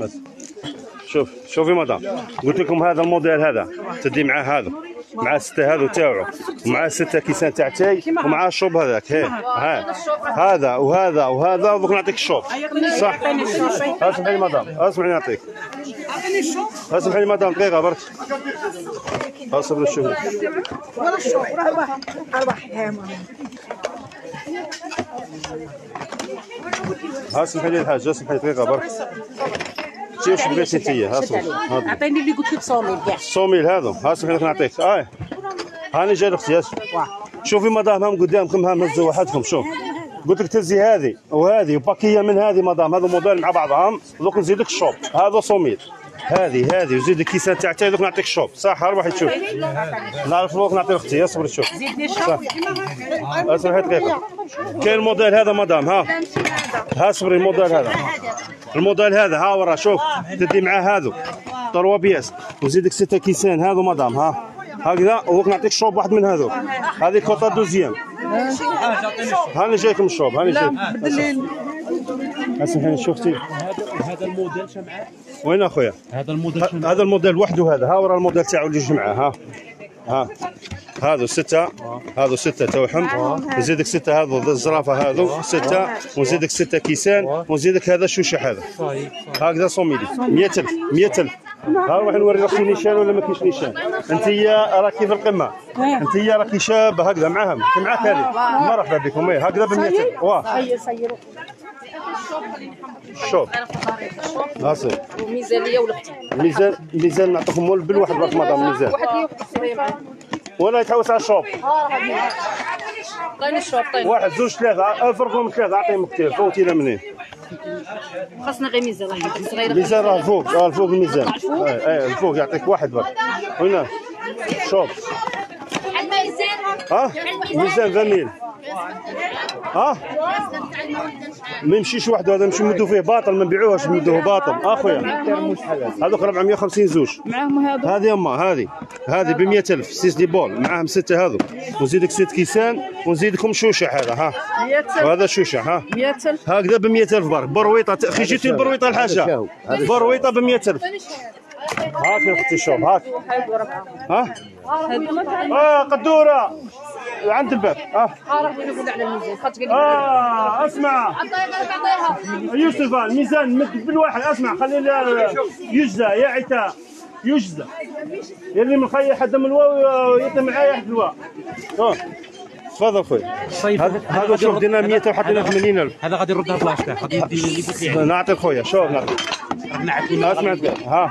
بس شوفي مدام، قلت لكم هذا الموديل هذا تدي معاه هذا، مع الستة هذو تاعو، ومع الستة كيسان تاع تاي، ومع الشوب هذاك. هذا وهذا وهذا، ودوك نعطيك الشوب. صح؟ اسمحي لي مدام، اسمحي لي نعطيك. اسمحي لي مدام دقيقة برك. اصبر الشغل. ولا الشوب اربح اسمحي لي الحاج، اسمحي لي دقيقة برك. شوف بغيتي انتيا، اعطيني اللي قلت لك صوميل كاع. صوميل هذا، اسمحي لي نعطيك. هاني جاي اختي. شوفي مدام هم قدامكم، هم هزوا وحدكم. شوف قلت لك تهزي هذه وهذه وباكيه من هذه مدام، هذا موديل مع بعضهم. دوك نزيد لك الشوب، هذا صوميل، هذه وزيد لك كيسان تاع تاي، دوك نعطيك الشوب. صح؟ روحي تشوف. نعرف دوك نعطي لاختي. اصبري تشوف. زيدني الشوب. اسمحي دقيقه. كاين الموديل هذا مدام. ها اصبري. الموديل هذا، الموديل هذا ها ورا. شوف تدي معاه هذو 3 بياس، وزيدك 6 كيسان هذو مدام. هكذا، ودوك نعطيك شوب واحد من هذو. هذه كوطا دوزيام. هاني جايكم الشوب، هاني جايكم. اسمحي شوفتي هذا الموديل شمعة. وين اخويا؟ هذا الموديل شمعة. هذا الموديل وحده. هذا ها ورا الموديل تاعو اللي جمعه. هذو 6، هذو 6 توحم، نزيدك 6 هذو الزرافه هذو 6، ونزيدك 6 كيسان، ونزيدك هذا الشوشه هذا. هكذا صوميلي 100,000 100,000. ها نروح نوري لك نيشان ولا ما كاينش نيشان. انت راكي في القمه، انت راكي شابه هكذا معاهم، معاك هذه. مرحبا بكم. هكذا ب 100,000. واه شوف اصير وميزانيه ولختي. ميزان نعطيكم مول بالواحد برك مدام. ميزان ولا يتحوس على الشوب. عطيني الشوب. طيب 1 2 3 الفرق من 3. اعطيهم كثير. فوتينا منين؟ خاصنا غير ميزان صغيره. الميزان راه فوق. الفوق الميزان. الفوق يعطيك واحد برك. هنا شوب. ميزان 20,000. ما يمشيش وحده، هذا نمشي نمدو فيه باطل، ما نبيعوهش نمدوه باطل اخويا. هذوك 450 زوج. معاهم هذو. هذه هذه ب 100,000. 6 دي بول معاهم 6 هذو، ونزيدك 6 كيسان، ونزيدكم شوشه هذا. وهذا شوشه 100,000. هكذا ب 100,000 برك. برويطه اخي، جيتي البرويطه الحاجه. برويطه ب 100,000. هاك يا اختي شوف. هاك قدوره عند الباب. اسمع يوسف، الميزان بالواحد. اسمع خلي يجزى يا عتاء، يجزى يلي مخير حد من الواو يطلع معايا حد الواو. تفضل خويا. هذا شوف درنا 100 وحطينا 80,000. هذا غادي نردها بلاش تاع غادي ندير اللي قلت لي. نعطي خويا. شوف نعطي. اسمع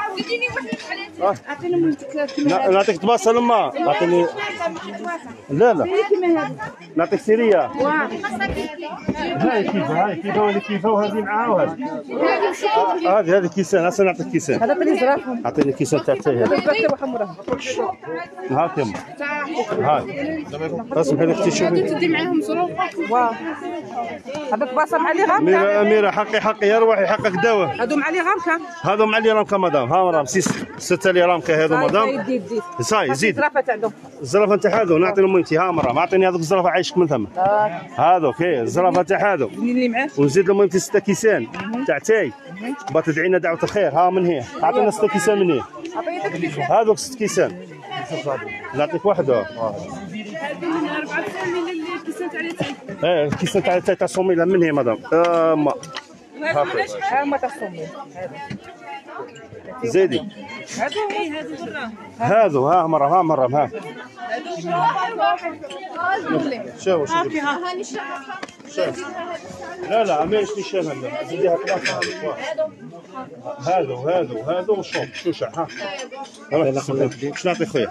نعطيك تباصه لما اعطيني. لا نعطيك سيريه. هاي كيفها وهذه معاها وهذه. هذه كيسان. هسه نعطيك كيسان. هذا اللي زرافهم. اعطيني كيسان تاع التاي هذا. هاك يما. هاي اسمحي لي اختي شوفي. تدي معاهم ظروف. هذاك باصه مع لي غامكه. اميره حقي يا روحي حقك دواء. هذو مع لي غامكه. هذو مع لي رامكه مدام. رام 6 لي رامكه هذو مدام. صاي زيد. الزرافه تاع دوم. الزرافه تاع هذو نعطي لهم انت. مرام اعطيني هذوك الزرافه عايشك من ثم. هذوك الزرافه تاع هذو. اللي معاه. ونزيد لهم انت 6 كيسان تاع تاي. بتدعي لنا دعوه الخير. من هي اعطينا 6 كيسان من هي. هذوك 6 كيسان. نعطيك واحده. الكيسان تاع الكيسان تاع صوميله من هي مدام. ما تاع صوميله زيدي. هذو مرة شوف لا ماهيش نيشان. زيديها ثلاثة. هذو وشوب شوشة. واش نعطي خويا؟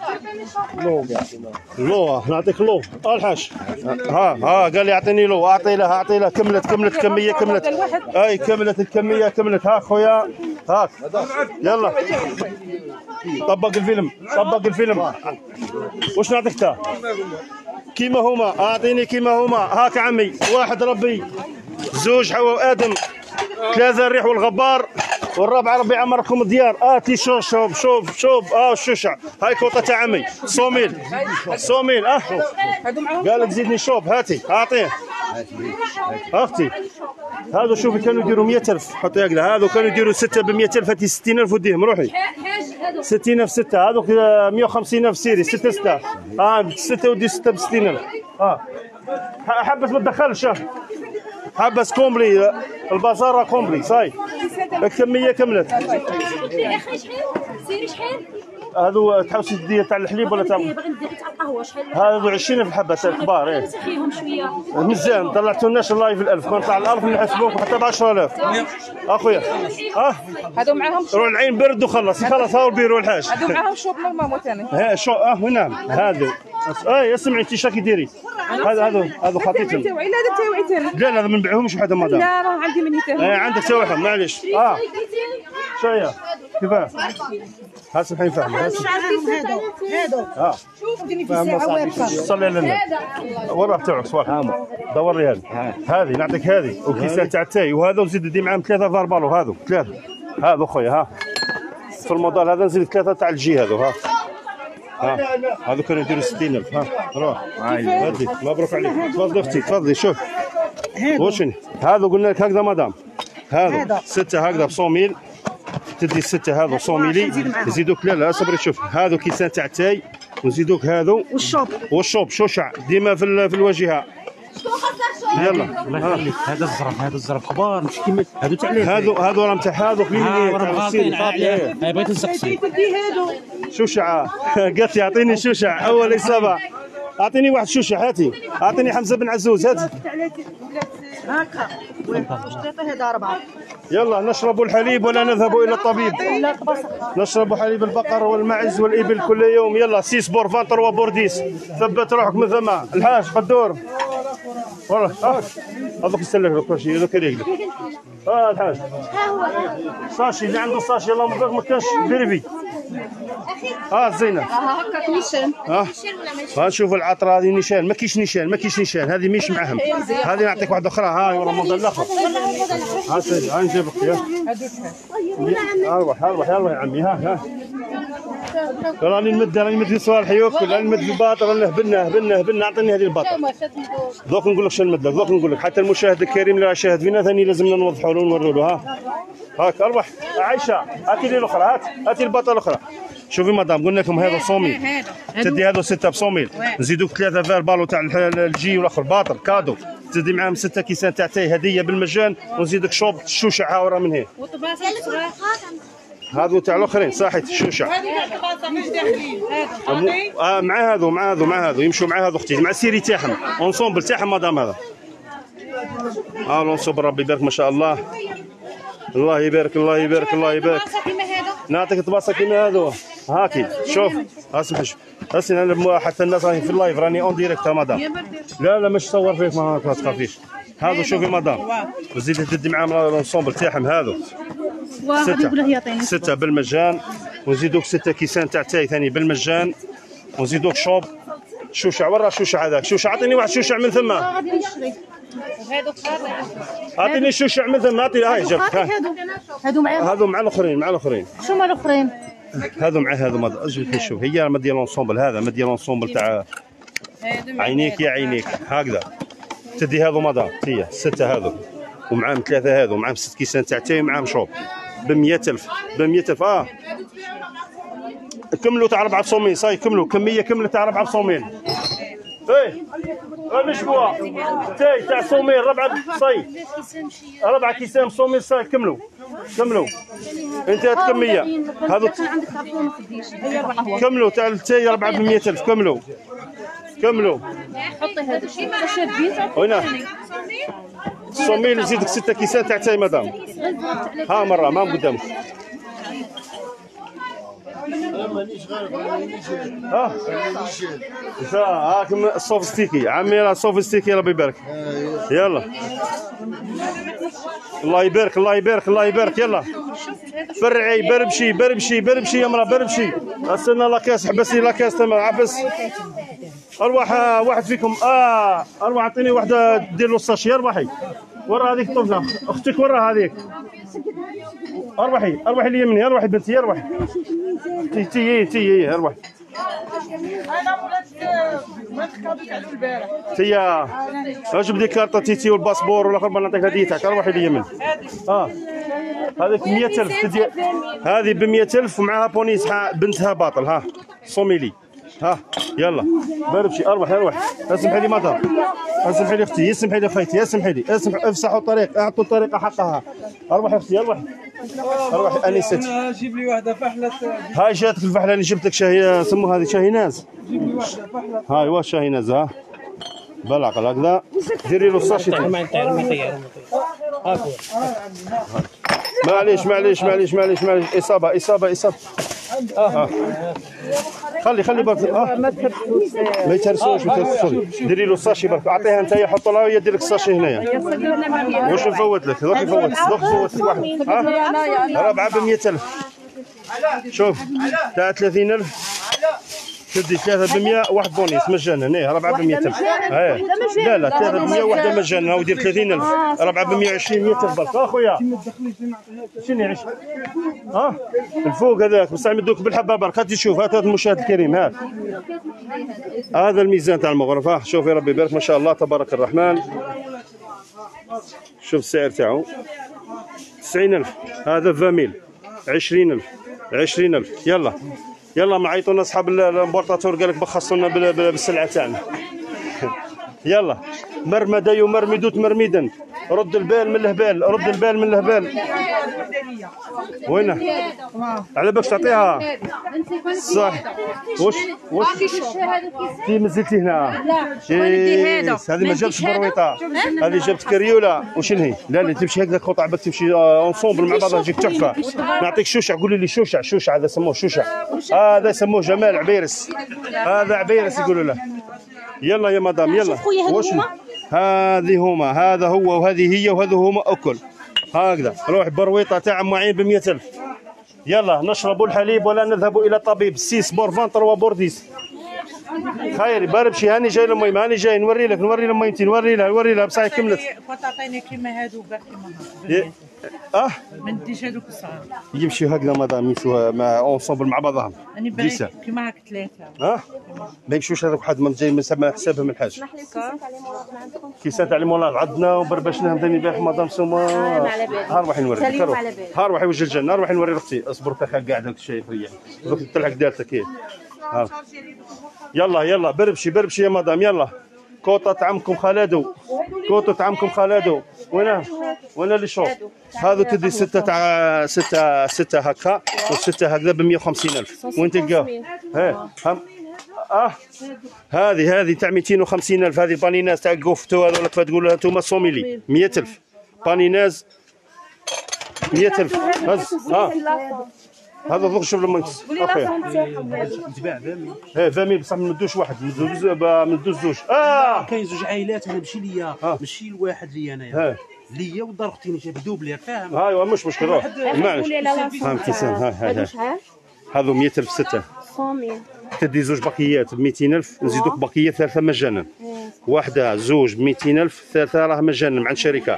لو نعطيك لو. الحاج قال لي اعطيني لو. اعطي له كملت الكمية. كملت الكمية. خويا هاك يلا طبق الفيلم. واش نعطيك تا؟ كيما هما. اعطيني كيما هما. هاك عمي. 1 ربي، 2 حواء وادم، 3 الريح والغبار، والرابعه ربي يعمركم الديار. هاتي شوف الشوشع. هاي كوطه تاع عمي. صوميل قالك زيدني شوب. هاتي اعطيه اختي. هذو شوفي كانوا يديروا 100,000 حطي هكذا، هذو كانوا يديروا 6 ب 100,000 هاتي 60,000 وديهم روحي. 60,000 6 هذوك 150,000 سيري 6 6 6 ودي 6 ب 60,000 حبس ما تدخلش حبس كومبلي البازار كومبلي صاي الكميه كملت. هذو تحوسي تدير تاع الحليب ولا تاع القهوه شحال؟ هذو 20 في الحبه تاع الكبار ايه فيهم شويه مزيان طلعتولناش اللايف ال1000 كون طلع ال1000 نحسبوكم حتى ب 10,000 اخويا هادو معاهم روح العين برد وخلص خلص هاو البيرو الحاج هادو معاهم شوب نورمال ثاني. ها شو نعم هذو اسمعي انت شاكي ديري هذو خطيتهم. توعي لا هذا توعي ثاني. لا لا ما نبيعهمش وحده مدام. لا راه عندي مني ثاني. عندك سوي واحد معليش شويه كيفاه ها سمحي فاهم هادو شوف ديني في الساعه واقفه صلي على النبي وراه تاعك صوالح دوري هذه نعطيك هذه وكيسان تاع التاي وهذا وزيد دي معاهم 3 فاربالو هذو 3 هذو خويا ها في الموديل هذا نزيد 3 تاع الجي هذو ها هذو كانوا يديروا 60,000 روح هذه مبروك عليك تفضلي اختي تفضلي شوف وشني هذو قلنا لك هكذا مدام هذو 6 هكذا ب 100,000 تدي 6 هذو 100,000 نزيدوك لا صبري شوف هذو كيسان تاع التاي ونزيدوك هذو والشوب شوشع ديما في الواجهه يلا الله يخليك هذا الزرف كبار مش كيما هادو تاع هذو راهم تاع هذو كليني تاع السيري بغيت نسقسي شوشع قالت لي اعطيني شوشع اول اصابه اعطيني واحد شوشع هاتي اعطيني حمزه بن عزوز هاتي هكا واش تعطيه هذا 4 يلا نشرب الحليب ولا نذهب الى الطبيب نشرب حليب البقر والمعز والابل كل يوم يلا 6 بور 23 بور 10 ثبت روحك من ثم الحاج قدور والله هذوك يسلك كل شيء هذوك يريقلك الحاج ساشي اللي عنده ساشي الله مبارك ما كانش بيرفي زينه هكاك نيشان نشوفوا العطره هذه نيشان ما كاينش نيشان هذه مش معاهم هذه نعطيك واحده اخرى ورا موديل اخر سيدي نجيب لك اروح يلا يا عمي راني نمد صوالح ياكل راني نمد الباطل راني هبلنا اعطيني هذه الباطل دوك نقول لك شنو نمد لك دوك نقول لك حتى المشاهد الكريم اللي شاهد فينا ثاني لازمنا نوضحوا له ونوروا له هاك اربح عايشه هاتي لي الاخرى هاتي الباطل الاخرى شوفي مدام قلنا لكم هذا 100,000 تدي هذو 6 ب 100,000 نزيدوك 3 فيربالو تاع الجي والاخر باطل كادو تدي معاهم 6 كيسان تاع تاي هديه بالمجان ونزيدك شوب الشوشع ورا من هنا هذو تاع الاخرين صحيت الشوشع مع هذو يمشوا مع هذو اختي مع السيري تاعهم اونسومبل تاعهم مدام هذا اونسومبل ربي يبارك ما شاء الله الله يبارك نعطيك طباسه كيما هذو هاكي شوف اسمح انا حتى الناس راهي في اللايف راني اون ديريكت مدام لا مش صور فيك ما تخافيش هذو شوفي مدام وزيد تدي معاهم الانسومبل تاعهم هذو 6 بالمجان ونزيدوك 6 كيسان تاع تاي ثاني بالمجان ونزيدوك شوب شوشع ورا شوشع هذاك شوشع اعطيني واحد شوشع من ثم اعطيني شوشع من ثم اعطي هاي جبت هذو مع الاخرين شو مع الاخرين هذو مع هذو ما اجي نشوف هي ما ديال لونسومبل هذا ما ديال لونسومبل تاع عينيك يا عينيك هكذا تدي هذو مدام هي 6 هذو ومعاهم 3 هذو معاهم 6 كيسان تاع تاي ومعاهم شوب ب 100,000 كملوا تاع 400 صاي كملوا كميه كملت تاع 400 مش بوا تاي تاع 100 4 كيسان 100 صاي كملوا انتهت كميه هذو كملوا تاع التاي 4 ب 100,000 كملوا حطي هذا شادين هنا 100 نزيدك 6 كيسان تاع تاي مدام مره ما قدامك هاك السوفستيكي عمي راه سوفستيكي ربي يبارك يلا الله يبارك يلا فرعي بربشي يا مرا بربشي استنى لاكاس حبسني لاكاس تما عبس ارواح واحد فيكم ارواح اعطيني وحده دير له الساشي اربحي ورا هذيك الطفله اختك ورا هذيك اربحي اللي يمني اربحي بنتي اربحي تي اربحي تيا اجيب لي كارطه تيتي والباسبور والاخر ما نعطيك هديه تاعك روحي لي من هذيك 100,000 تدي هذه ب 100,000 ومعها بونيس بنتها باطل ها صوميلي ها يلا بربشي اروح اسمحي لي مدام اسمحي لي اختي اسمحي لي خيتي اسمحي لي افسحوا الطريق اعطوا الطريق حقها اروحي اختي اروحي انستي جيب لي واحده فحله هاي جاتك الفحله اللي جبت لك شاهي سموها هذه شاهيناز جيب لي واحده فحله هاي واش شاهيناز ها بالعقل هكذا ديري له الساشي معليش اصابه خلي برك ما يترسوش ديري له الساشي برك اعطيها انت حط لها وهي دير لك الساشي هنايا واش نفوت لك دوك نفوت لك واحد 4 ب 100,000 شوف تاع 30,000 تدي 3 ب 100 واحد بونيس مجانا هنا 4 ب 100,000 لا 3 ب 100 وحده مجانا ودير 30,000 4 ب 120 100,000 برك اخويا شنو يعيش الفوق هذاك بصح يمدوك بالحبه برك هاتي شوف هات المشاهد الكريم هات هذا الميزان تاع المغرف شوف يا ربي يبارك ما شاء الله تبارك الرحمن شوف السعر تاعو 90,000 هذا 20,000 20,000 يلا ما عيطونا اصحاب الامبورطاتور قال لك بخصونا بالسلعه تاعنا يلا مرمدا يمرمد تمرمدا رد البال من الهبال وينه على بالك تعطيها صح واش في مازلتي هنا هذه ما جابتش برويطه هذه جابت كريوله وشنو هي لا تمشي هكذا قطع بك تمشي اونصومبل مع بعضها تجيك تحفه نعطيك شوشع قولي لي شوشع هذا سموه شوشع هذا سموه جمال عبيرس هذا عبيرس يقولوا له يلا يا مدام يلا واش هذه هما هذا هو وهذه هي وهذا هما اكل هكذا روح برويطه تاع معين ب 100,000 يلا نشرب الحليب ولا نذهب الى الطبيب 6 بور 23 بور 10 خيري بربشي هاني جاي للمهم هاني جاي نوري لميمتي نوري لها بصح كملت تعطيني كيما هادو ما نديش هذوك الصغار يمشي هكذا مدام يمشوا مع اونصومبل مع بعضهم انا باغي كيما هاك 3 ما يمشوش هذوك حد من جاي من حسابهم الحاج كيسان تاع ليموناد عندنا وبربشناهم ثاني باغي مدام سوما ها روحي نوريك ها روحي وجه الجنه روحي نوري اختي اصبر تاخا قاعد هاك الشيء دوك تلحق دارتك هي يلا بربشي يا مدام يلا كوطة عمكم خالدو وين اللي شوف هذا تدي 6 تاع 6 هكا و6 هكذا ب 150,000 وين تلقاه هذه تاع 250,000 هذه بانيناز تاع كوفتو هذا ولا كيف تقولوا انتم صوميلي 100,000 بانيناز 100,000 هز هذا ضوء شوف لما اوكي تباع 20,000 بصح ما ندوش واحد ما ندوش زوج كاين زوج عائلات انا ماشي لواحد ليا انايا ليا ودار اختي جاب دوبلير فاهم ايوا مش مشكل روح معليش فهمتي هذو 100,000 6 تدي زوج باقيات ب 200,000 نزيدوك باقيه 3 مجانا واحده زوج ب 200,000 3 راه مجانا مع الشركه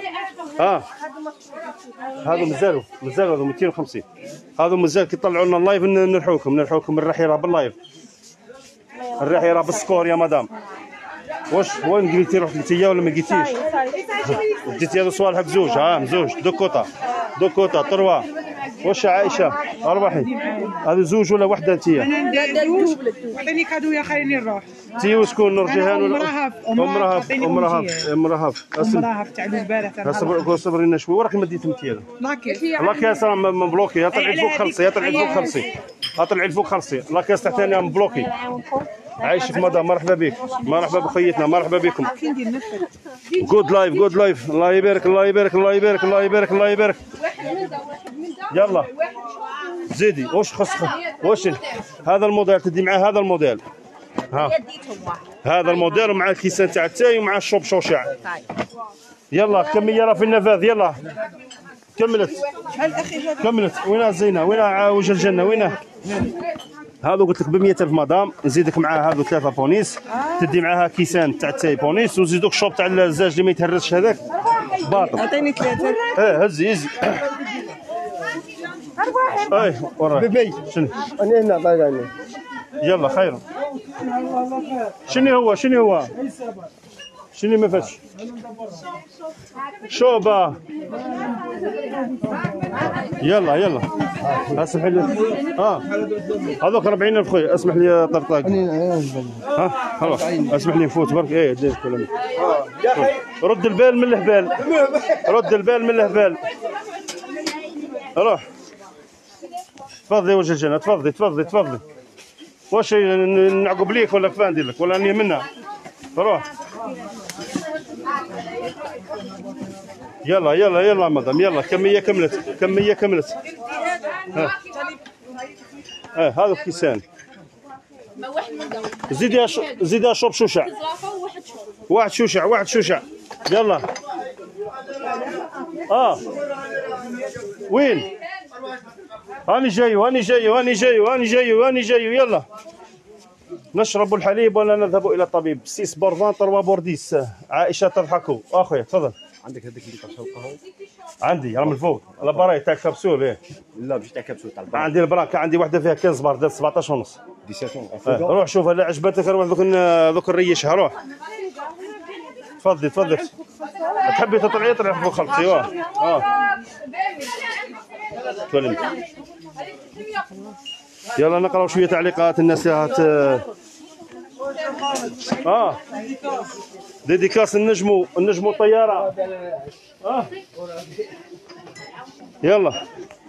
هذو مازالوا هذو 250 هذو مازال كيطلعوا لنا اللايف نرحوكم الرحي راه باللايف الرحي راه بالسكور يا مدام واش وين قلتي روحك انتيا ولا ما قلتيش ديتي هذو صوالحك زوج مزوج دو كوطا طروا واش عائشه اربحي هذو زوج ولا وحده انتيا عطيني كادو يا خليني نروح انتي وشكون نور جيهان ولا ام رهف تاع البارح تاع صبري لنا شوي وراك ما ديت انتيا لاكاس راه مبلوكي طلعي الفوق خلصي لاكاس تاع ثاني مبلوكي عايشك مدام مرحبا بك مرحبا بخيتنا مرحبا بكم جود لايف الله يبارك يلا زيدي واش خصك واش هذا الموديل تدي معاه هذا الموديل هذا الموديل ومع الكيسان تاع التاي ومع الشوب شوشع يلا كمية راه في النفاذ يلا كملت وين زينه وين وجه الجنه وين هذا قلت لك ب 100,000 مدام نزيدك معاه هذو 3 بونيس تدي معاها كيسان تاع التاي بونيس ونزيدوك شوب تاع الزاج اللي ما يتهرسش هذاك باطل عطيني 3 هزي وراك شنو انا هنا طالعني يلا خير شنو هو شنو ما فاتش؟ شوبه. يلا اسمح لي. هذوك 40,000 خويا. اسمح لي يا طرطاق. خلاص اسمح لي نفوت برك. دير كلام. رد البال من الهبال. روح. تفضلي وجه الجنة. تفضلي. واش نعقب ليك ولا كيف ندير لك ولا اني منها؟ روح. يلا مدام. يلا كمية كملت. هذا كيسان. زيدي شوب شوشع. واحد شوشع. يلا. وين؟ هاني جاي. يلا. نشرب الحليب ولا نذهب الى الطبيب. 6 بورفان 3 بورديس. عائشه تضحك. اخويا تفضل. عندك هذاك اللي كتشرب قهوه؟ عندي راه من الفوق. لاباراي تاع كبسول. لا مش تاع كبسول تاع البراك. عندي البراك. عندي وحده فيها 15 بار. دارت 17 ونص. 17. روح شوف لا عجبتك. روح دوك نريشها. روح. تفضلي. تحبي تطلعي طلعي فوق خلطي. تولي. يلا نقراو شويه تعليقات الناس اللي ديديكاس النجمو الطياره. يلا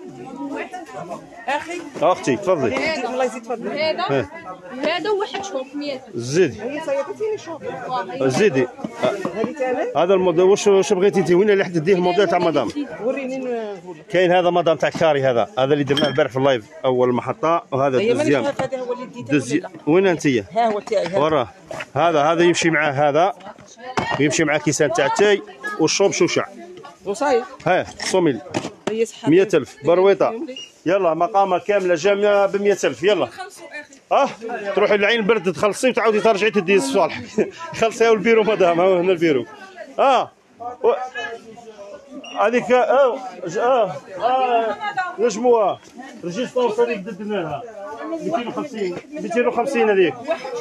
اختي تفضلي. الله يزيد فضلك. هذا واحد شوب 100. زيدي. هي صيفطتيني شوف. زيدي. هذه تاعنا. هذا الموديل واش بغيتي انت؟ وين اللي حد ديه الموديل تاع مدام؟ وريني نقول. كاين هذا مدام تاع كاري. هذا اللي درناه البارح في اللايف اول محطه. وهذا الدوزيام. هذا هو اللي ديته. وين انت؟ ها هو تاعي. وراه. هذا يمشي معاه. هذا يمشي مع كيسان تاع التاي والشوب شوشع. وصاير. صوميل 100,000 برويطه. يلا مقامه كامله جامعه ب 100,000. يلا تروحي للعين البرد تخلصي وتعاودي ترجعي تدي الصالح. خلصيها والبيرو مدام. ها هنا البيرو. هذيك نجموها ريجيستور صديق ددناها 250 هذيك.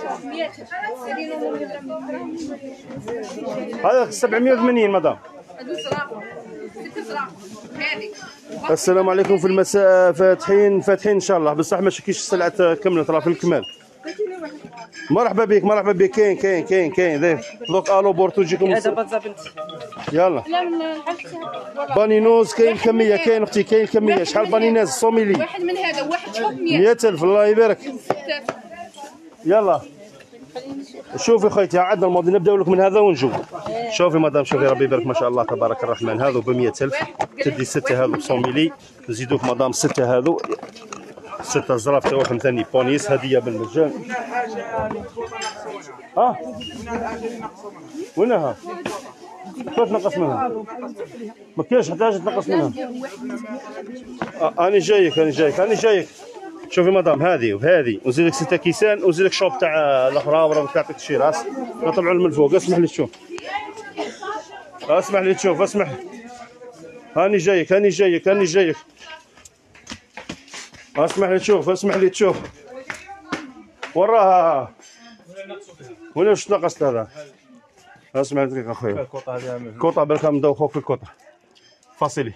هذا 780 مدام. السلام عليكم. في المساء فاتحين ان شاء الله، بصح ما شكيش السلعه كملت راه في الكمال. مرحبا بك. كاين دوك الو بورتوجيكم. هذا بزا بنتي. يلا بانينوز. كاين كميه. كاين اختي كاين كميه. شحال بانيناز صوميلي؟ واحد من هذا واحد شوب 100,000. الله يبارك. يلا شوفي خويتي عندنا الماضي. نبداو لك من هذا ونجو. شوفي مدام. شوفي ربي يبارك ما شاء الله تبارك الرحمن. هذو ب 100,000. تدي 6 هذو بصوميلي. نزيدوك مدام 6 هذو. 6 زراف توهم ثاني بونيس هديه بالمجان. وينها؟ كيف تنقص منها؟ ما كاينش حتى حاجه تنقص منها. انا جايك. شوفي مدام هذه وهذه ونزيد لك 6 كيسان ونزيد لك شوب تاع الاخرى وراه تعطيك شي راس. نطلعوا من الفوق. اسمح لي تشوف. اسمح. هاني جايك. اسمح لي تشوف. وراها. وين واش نقصت هذا؟ اسمع دقيقة اخويا. الكوطة بالك مدوخوك في الكوطة. فاصلي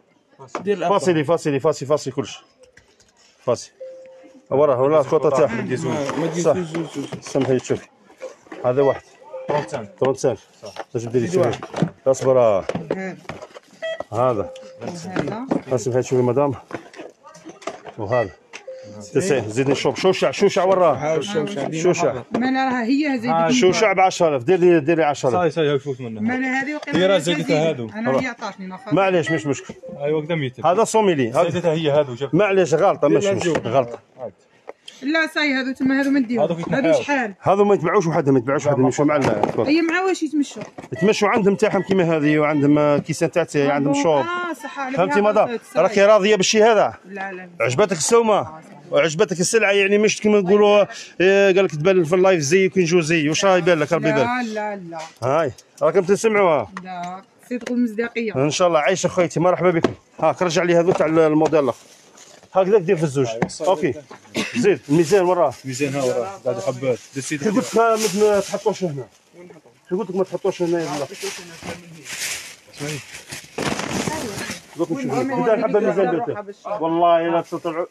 كلشي. فاسي. وراها ولا الكوطة تاعها. صح. سمحي تشوفي. هذا واحد 35. باش ديري شويه. اصبر. هذا اسمحي تشوفي مدام. وهذا 90. زيدني شوشع وراه. شوشع مالها هي زيدت. شوشع ب 10,000. ديري 10,000. صاي يفوت منها. مالها هذه وقيله. هي راه زيدتها هادو. انا هي عطاتني ناخذ. معليش مش مشكل. ايوا قدام 100. هذا صوميلي. زيدتها هي هادو. معليش غلطه. مش غلطه. لا صاي هذو تما هذو ما نديهم. هذو شحال؟ هذو ما يتباعوش وحدهم. يمشوا مع الكوط. هي مع واش يتمشوا عندهم تاعهم كيما هذه وعندهم كيسان تاع عندهم شوب. صح. فهمتي مدام؟ راكي راضيه بالشيء هذا؟ لا. عجبتك السومه وعجبتك السلعه يعني مش كيما نقولوا قال لك تبان في اللايف زي وكي نجو زي. واش راه يبان لك ربي يبارك؟ لا هاي راكم تسمعوها. لا صدق المصداقيه ان شاء الله. عايشه خويتي مرحبا بكم. هاك رجع لي هذو تاع الموديل الاخر. هكذا دير في الزوج. اوكي زيد الميزان وراه. ميزان ها وراه بعد حبات كي قلت لك ما تحطوش هنا. كي قلت لك ما تحطوش هنا يلا. اسمعي دوك نشوف بدا الحبه ميزان درته والله لا تطلعوا.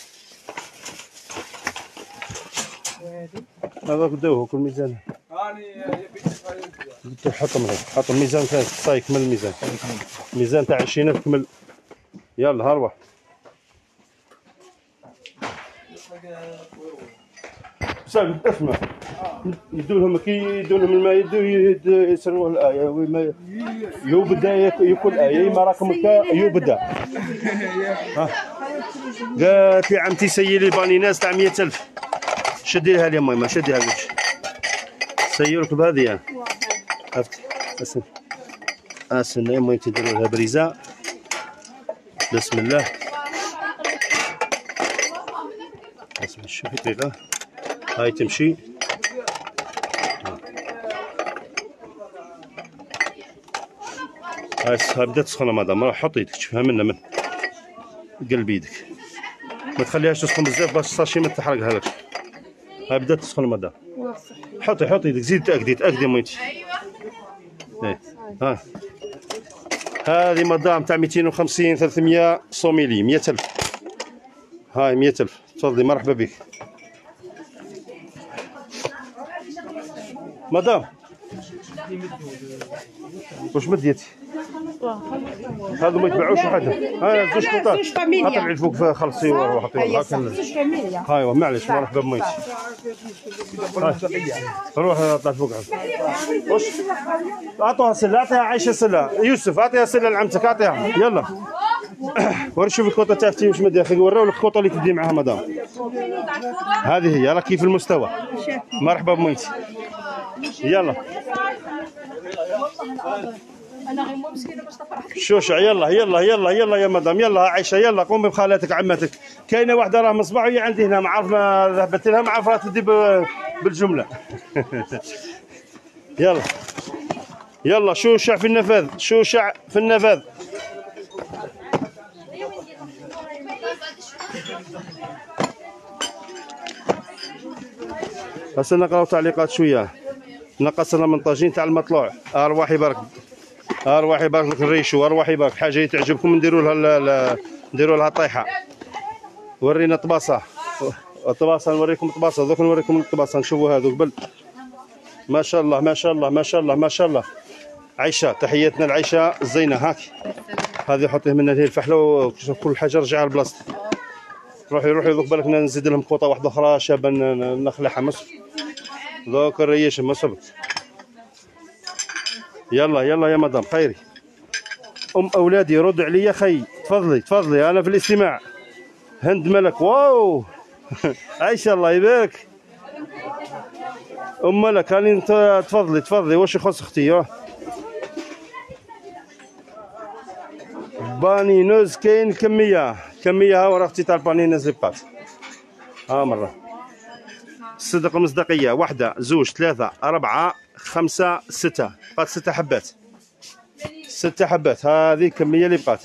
هذاك داوه كل ميزان. قلت حط الميزان كان صاي كمل الميزان. ميزان تاع 20000 كمل. يلا هروح. ساق اسمع يدولهم كي يدولهم الماء يسروه الآية وما يبدا ياكل آية ما راكم يبدا. قالت لي عمتي سيري باني ناس تاع 100,000 شديها لي ماما شديها لك سيرك بهذه عرفت اسن يا ماما تديروا لها بريزه بسم الله. اسمع شوفي دقيقه هاي تمشي. هاي بدات تسخن مدام راح حط يدك تشوفها من قلب يدك ما تخليهاش تسخن بزاف باش الساشي ما تحرقها لك. هاي بدات تسخن مدام حطي يدك زيد تاكدي ميتي. ايه ها هذه مدام تاع 250 300 صوميلي 100,000. هاي 100,000 تفضلي مرحبا بك مدام. واش مديتي؟ هذو ما يتباعوش وحدهم. ها زوج قطات حط العيد فوق خلصي وحطيهم هكا. هايوا معليش مرحبا بميتي. روح طلع فوق واش اعطوها سله اعطيها عايشه سله يوسف اعطيها سله لعمتك اعطيها يلا. وري شوف الكوطه تاعتي واش مدي اخي نوريو لك الكوطه اللي تدي معاها مدام. هذه هي راه كيف المستوى. مرحبا بميتي يلا شوشع يلا يا مدام يلا عايشه يلا قومي بخالاتك عمتك. كاينه واحده راه مصباح وهي عندي هنا ما عارف ما ذهبت لها ما عارف راه تدي بالجمله. يلا شوشع في النفاذ. هسه نقراو تعليقات شويه. نقصنا من طاجين تاع المطلوع. ارواح يبارك لك الريشو. ارواح يبارك حاجه تعجبكم نديروا لها طيحه. ورينا الطباصه نوريكم الطباصه دوك نوريكم الطباصه نشوفوا هذو قبل. ما شاء الله عيشه تحياتنا العيشه الزينه هاك. هذه حطيه منها هي الفحله وكل حاجه رجعها لبلاصتها. روحي دوك بالك نزيد لهم كوطه واحده اخرى شابه نخلعها مصر دوك الريش ما صبت. يلا يا مدام خيري. اولادي رد عليا خي تفضلي انا في الاستماع. هند ملك واو عايشه الله يبارك. ملك هاني تفضلي واش يخص اختي. بانينوز كاين كميه ها ورا اختي تاع البانينوز اللي بقات. ها مره الصدق المصداقيه 1 2 3 4 5 6 بقات 6 حبات. 6 حبات هذه الكميه اللي بقات.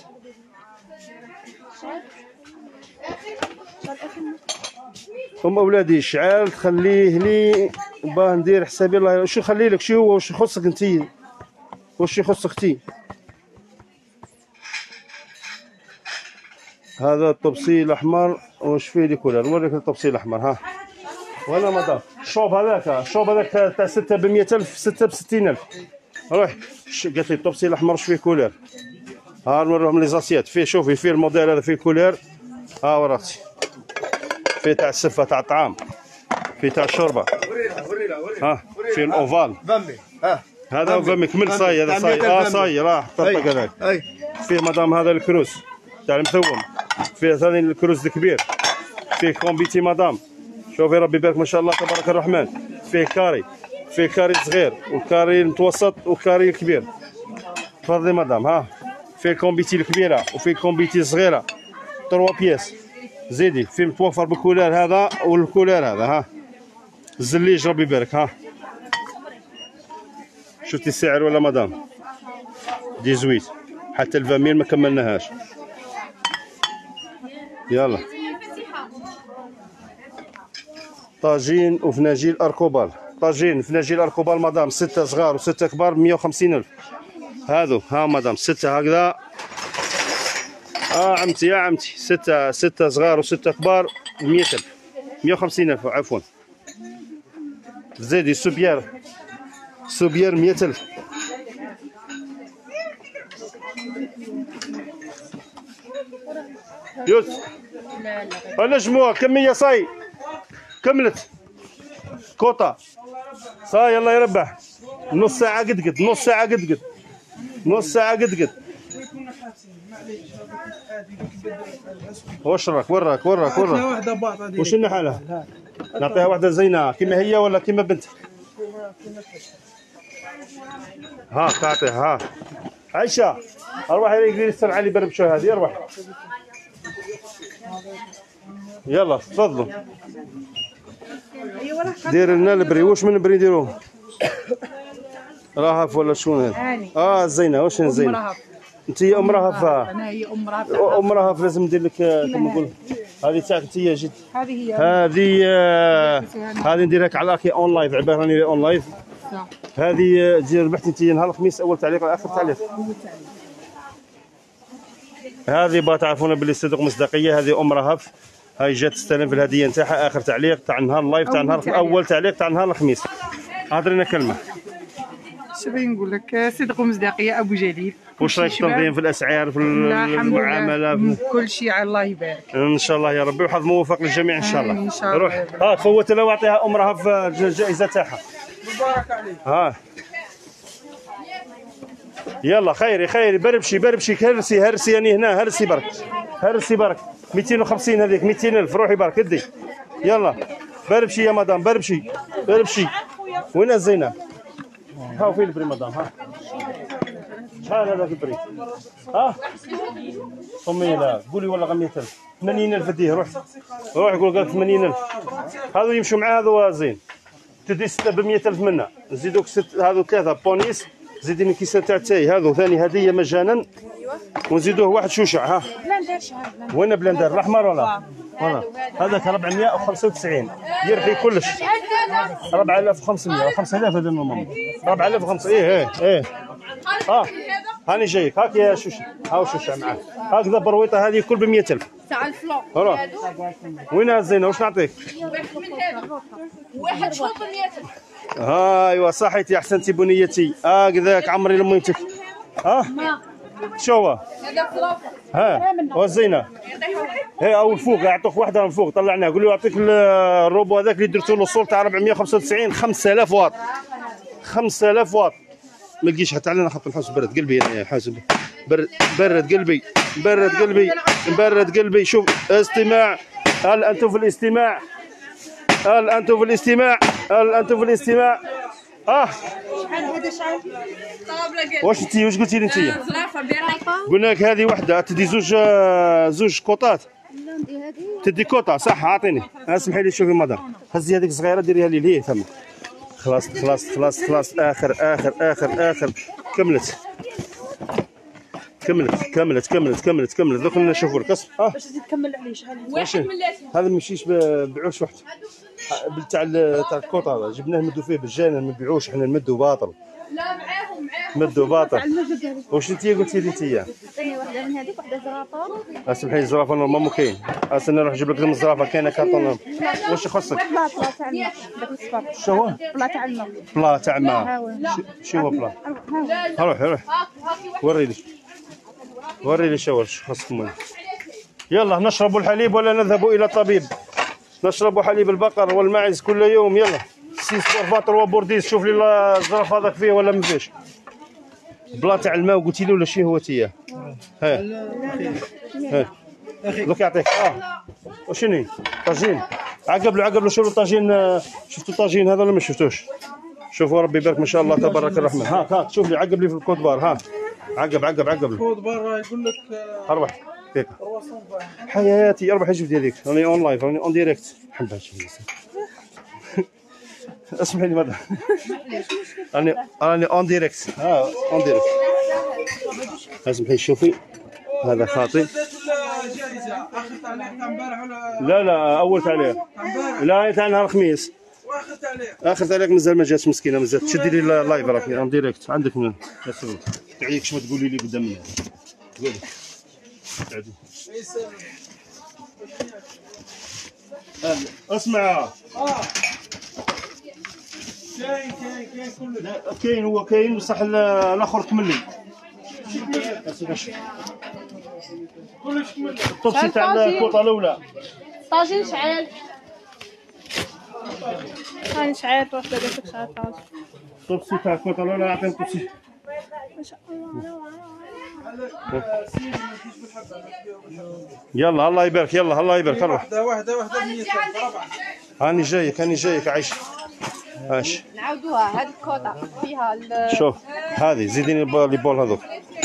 اولادي شعال خليه لي باه ندير حسابي الله. واش نخلي لك شو هو واش يخصك انت واش يخص اختي. هذا الطبسي الاحمر واش فيه لي كولر. نوريك الطبسي الاحمر ها ولا مدام. الشوب هذاك تاع 6 ب 100,000 6 ب 60,000. روح قالت لي الطبسي الاحمر واش فيه كولر. ها نوريهم لي زاسيات فيه. شوفي فيه الموديل هذا فيه كولر. ها وراتي فيه تاع السفه تاع الطعام فيه تاع الشوربه. ها فيه الاوفال هذا فمي كمل صاي. هذا صاي صاي راه طرطق هذاك. فيه مدام هذا الكروس تاع المثوم. فيه ثاني الكروس الكبير. فيه كومبيتي مدام. شوفي ربي يبارك ما شاء الله تبارك الرحمن. فيه كاري صغير وكاري المتوسط وكاري الكبير. تفضلي مدام. ها فيه كومبيتي الكبيره وفيه كومبيتي صغيره 3 بياس. زيدي فيه متوفر بالكولار هذا والكولار هذا. ها الزليج ربي يبارك. ها شفتي السعر ولا مدام 18 حتى الفاميل ما كملناهاش. يلا طاجين وفناجيل اركوبال. طاجين فناجيل اركوبال مدام 6 صغار و6 كبار ب 150,000. هذو ها مدام 6 هكذا. عمتي يا عمتي 6 صغار و6 كبار ب 100,000 150,000 عفوا. زيدي سوبيير 100,000. يوسف نجموها كمية صاي كملت كوطة صاي. يلا يربح نص ساعة قد نص ساعة قد نص ساعة قد واشرك وراك واحدة باطة دي. وش حالها؟ نعطيها واحدة زينة كما هي ولا كما بنتك؟ ها تعطيها. ها عايشة اروحي رجلي السمعة اللي بربشوا هذه اروحي. يلا تفضلوا دير لنا البري. واش من بري نديروه؟ رهف ولا شكون هذا؟ زينة. واش زينة؟ انت ام رهف. انا هي ام رهف. ام رهف لازم ندير لك كما نقول. هذه تاعك انت جد. هذه نديرها لك على اون لايف. عباره راني اون لايف. هذه ربحتي انت نهار الخميس اول تعليق اخر تعليق. هذه تعرفون باللي صدق مصداقيه. هذه ام رهف. هاي جات تستلم في الهديه نتاعها اخر تعليق تاع نهار اللايف تاع نهار اول تعليق تاع نهار الخميس. هضرينا كلمه. شو بغي نقول لك؟ صدق ومصداقيه ابو جليل. واش رايك تنظيم في الاسعار في المعامله؟ كل شيء الله يبارك ان شاء الله يا ربي. وحظ موفق للجميع ان شاء الله. ان شاء الله. روح تفوت لها واعطيها ام رهف الجائزه تاعها. مبارك عليك. يلا خيري بربشي هرسي اني هنا. هرسي برك 250 هذيك 200,000. روحي برك ادي. يلا بربشي يا مدام بربشي. وين الزينه؟ ها فين البري مدام؟ ها شحال هذاك البري؟ صمي لا قولي والله 100,000 80,000 اديه. روح قول قالك 80,000. هذو يمشوا مع هذو زين. تدي 6 ب 100,000 منا. نزيدوك هذو 3 بونيس. زيدي من كيسه تاع التاي. هذو ثاني هديه مجانا. ونزيدوه واحد شوشع. ها وين بلندر الاحمر ولا هذاك 495 يرحي كلش. 4,500 5000 هذا المهم. 4,500. ايه هاني جايك. هاك يا شوشع. هاو شوشع معاه. هكذا برويطه هذه كل ب 100,000 تاع الفلو. روح وين الزينه؟ واش نعطيك؟ واحد شوط 100,000. ايوا صحيتي احسنتي بنيتي. هكذاك عمري لميتك. شو هو؟ والزينه هي او الفوق. يعطوك واحده من فوق طلعناها. قول له يعطيك الروبو هذاك اللي درتو له الصول تاع 495 5000 واط. 5000 واط ما لقيش حتى علينا خط الحوس. برد قلبي يا حاسب. برد قلبي. شوف استماع. هل انتم في الاستماع؟ شحال هذا شحال؟ واش قلتي لي انت؟ قلنا لك هذه وحده تدي زوج كوطات. تدي كوطه صح. عاطيني اسمحي لي. شوفي مدام هزي هذيك الصغيره ديريها لي ليه ثم. خلاص اخر كملت. دوك نشوفوا لك. باش تزيد تكمل عليه شحال؟ واحد من هذا ما يمشيش بعوش واحد تاع الكوطه. جبناه نمدوا فيه بالجانب. ما نبيعوش احنا نمدوا باطل. لا معاهم مدوا باطل. واش انت قلتي لي انت؟ ثاني واحده من هذيك واحده زرافه. اسمحي لي الزرافه نورمالمون كاين. استنى نروح نجيب لك دم الزرافه كاينه كارطون. واش يخصك؟ بلا تاع الماء داك الصفر. شو هو؟ بلا تاع الماء. بلا تاع الماء. شو هو بلا؟ روح وري لي شو خصكم. يلا نشرب الحليب ولا نذهب الى الطبيب. نشرب حليب البقر والماعز كل يوم. يلا 6 فاتر وبورديس. شوف لي الزرافه هذاك فيه ولا ما فيهش. بلا تاع الماء قلتي له ولا شي هو تياه؟ دوك يعطيك. وشني طاجين. عقب له شوفوا الطاجين. شفتوا الطاجين هذا ولا ما شفتوش؟ شوفوا ربي يبارك ما شاء الله تبارك الرحمن. ها شوف لي. عقب لي في الكود بار. ها عقب الكود بار يقول لك اربح هيك حياتي. اربح جبدي هذيك. راني اون لايف راني اون ديريكت. حبها اسمحي لي ماذا. راني اون ديريكت. اون ديريكت. اسمحي شوفي هذا خاطي. جائزه اخر تعليق تاع امبارح ولا لا اول تعليق. لا تاع نهار الخميس. واخر تعليق. اخر تعليق مازال ما جاتش مسكينه مازال. تشدي لي اللايف راك اون ديريكت عندك من تعيك ما تقولي لي قدام منها. قولي تعدي. اسمع كاين كله. كاين هو كاين بصح الاخر كمل لي. كلش كمل. الطبسي تاع الكوطه الاولى. طاجين شعال. هاني شعير واحدة قالت لك شعير طاج. الطبسي تاع الكوطه الاولى عطيني الطبسي. ما شاء الله. يلا الله يبارك يلا الله يبارك روح. واحده 100 ربعه. هاني جايك عايش. عايش. نعاودوها هذه الكوطه فيها شوف هذه زيديني لي بول هذوك.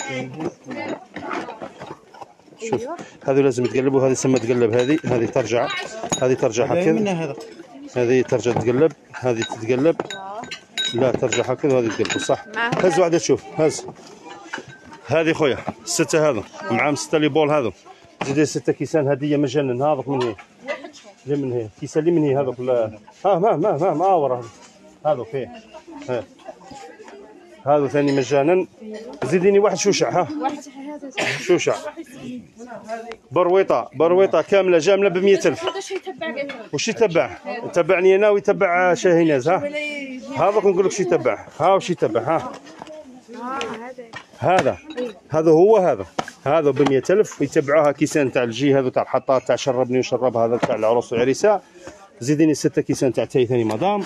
شوف هذو لازم يتقلبوا. هذه سما تقلب. هذه ترجع. هذه ترجع هكذا. هذه ترجع تقلب. هذه تتقلب. لا ترجع هكذا وهذه تقلب صح. هز واحده تشوف هز. هذه خويا 6 هذو معاهم 6 لي بول هذو. زيد 6 كيسان هديه مجانا. هذوك من هنا اللي من هنا كيسان اللي من هنا هذوك. ما ورا هذوك فيه. هذا ثاني مجانا. زيديني واحد شوشع. ها شوشع برويطه كامله جامله ب 100,000. وش يتبع؟ يتبعني انا ويتبع شاهيناز. هذاك نقول لك شو يتبع. وش يتبع. هذا هو هذا ب 100,000 ويتبعوها كيسان تاع الجي هذو تاع الحطات تاع شربني وشرب هذا تاع العروس والعريسه. زيديني 6 كيسان تاع تاي ثاني مدام.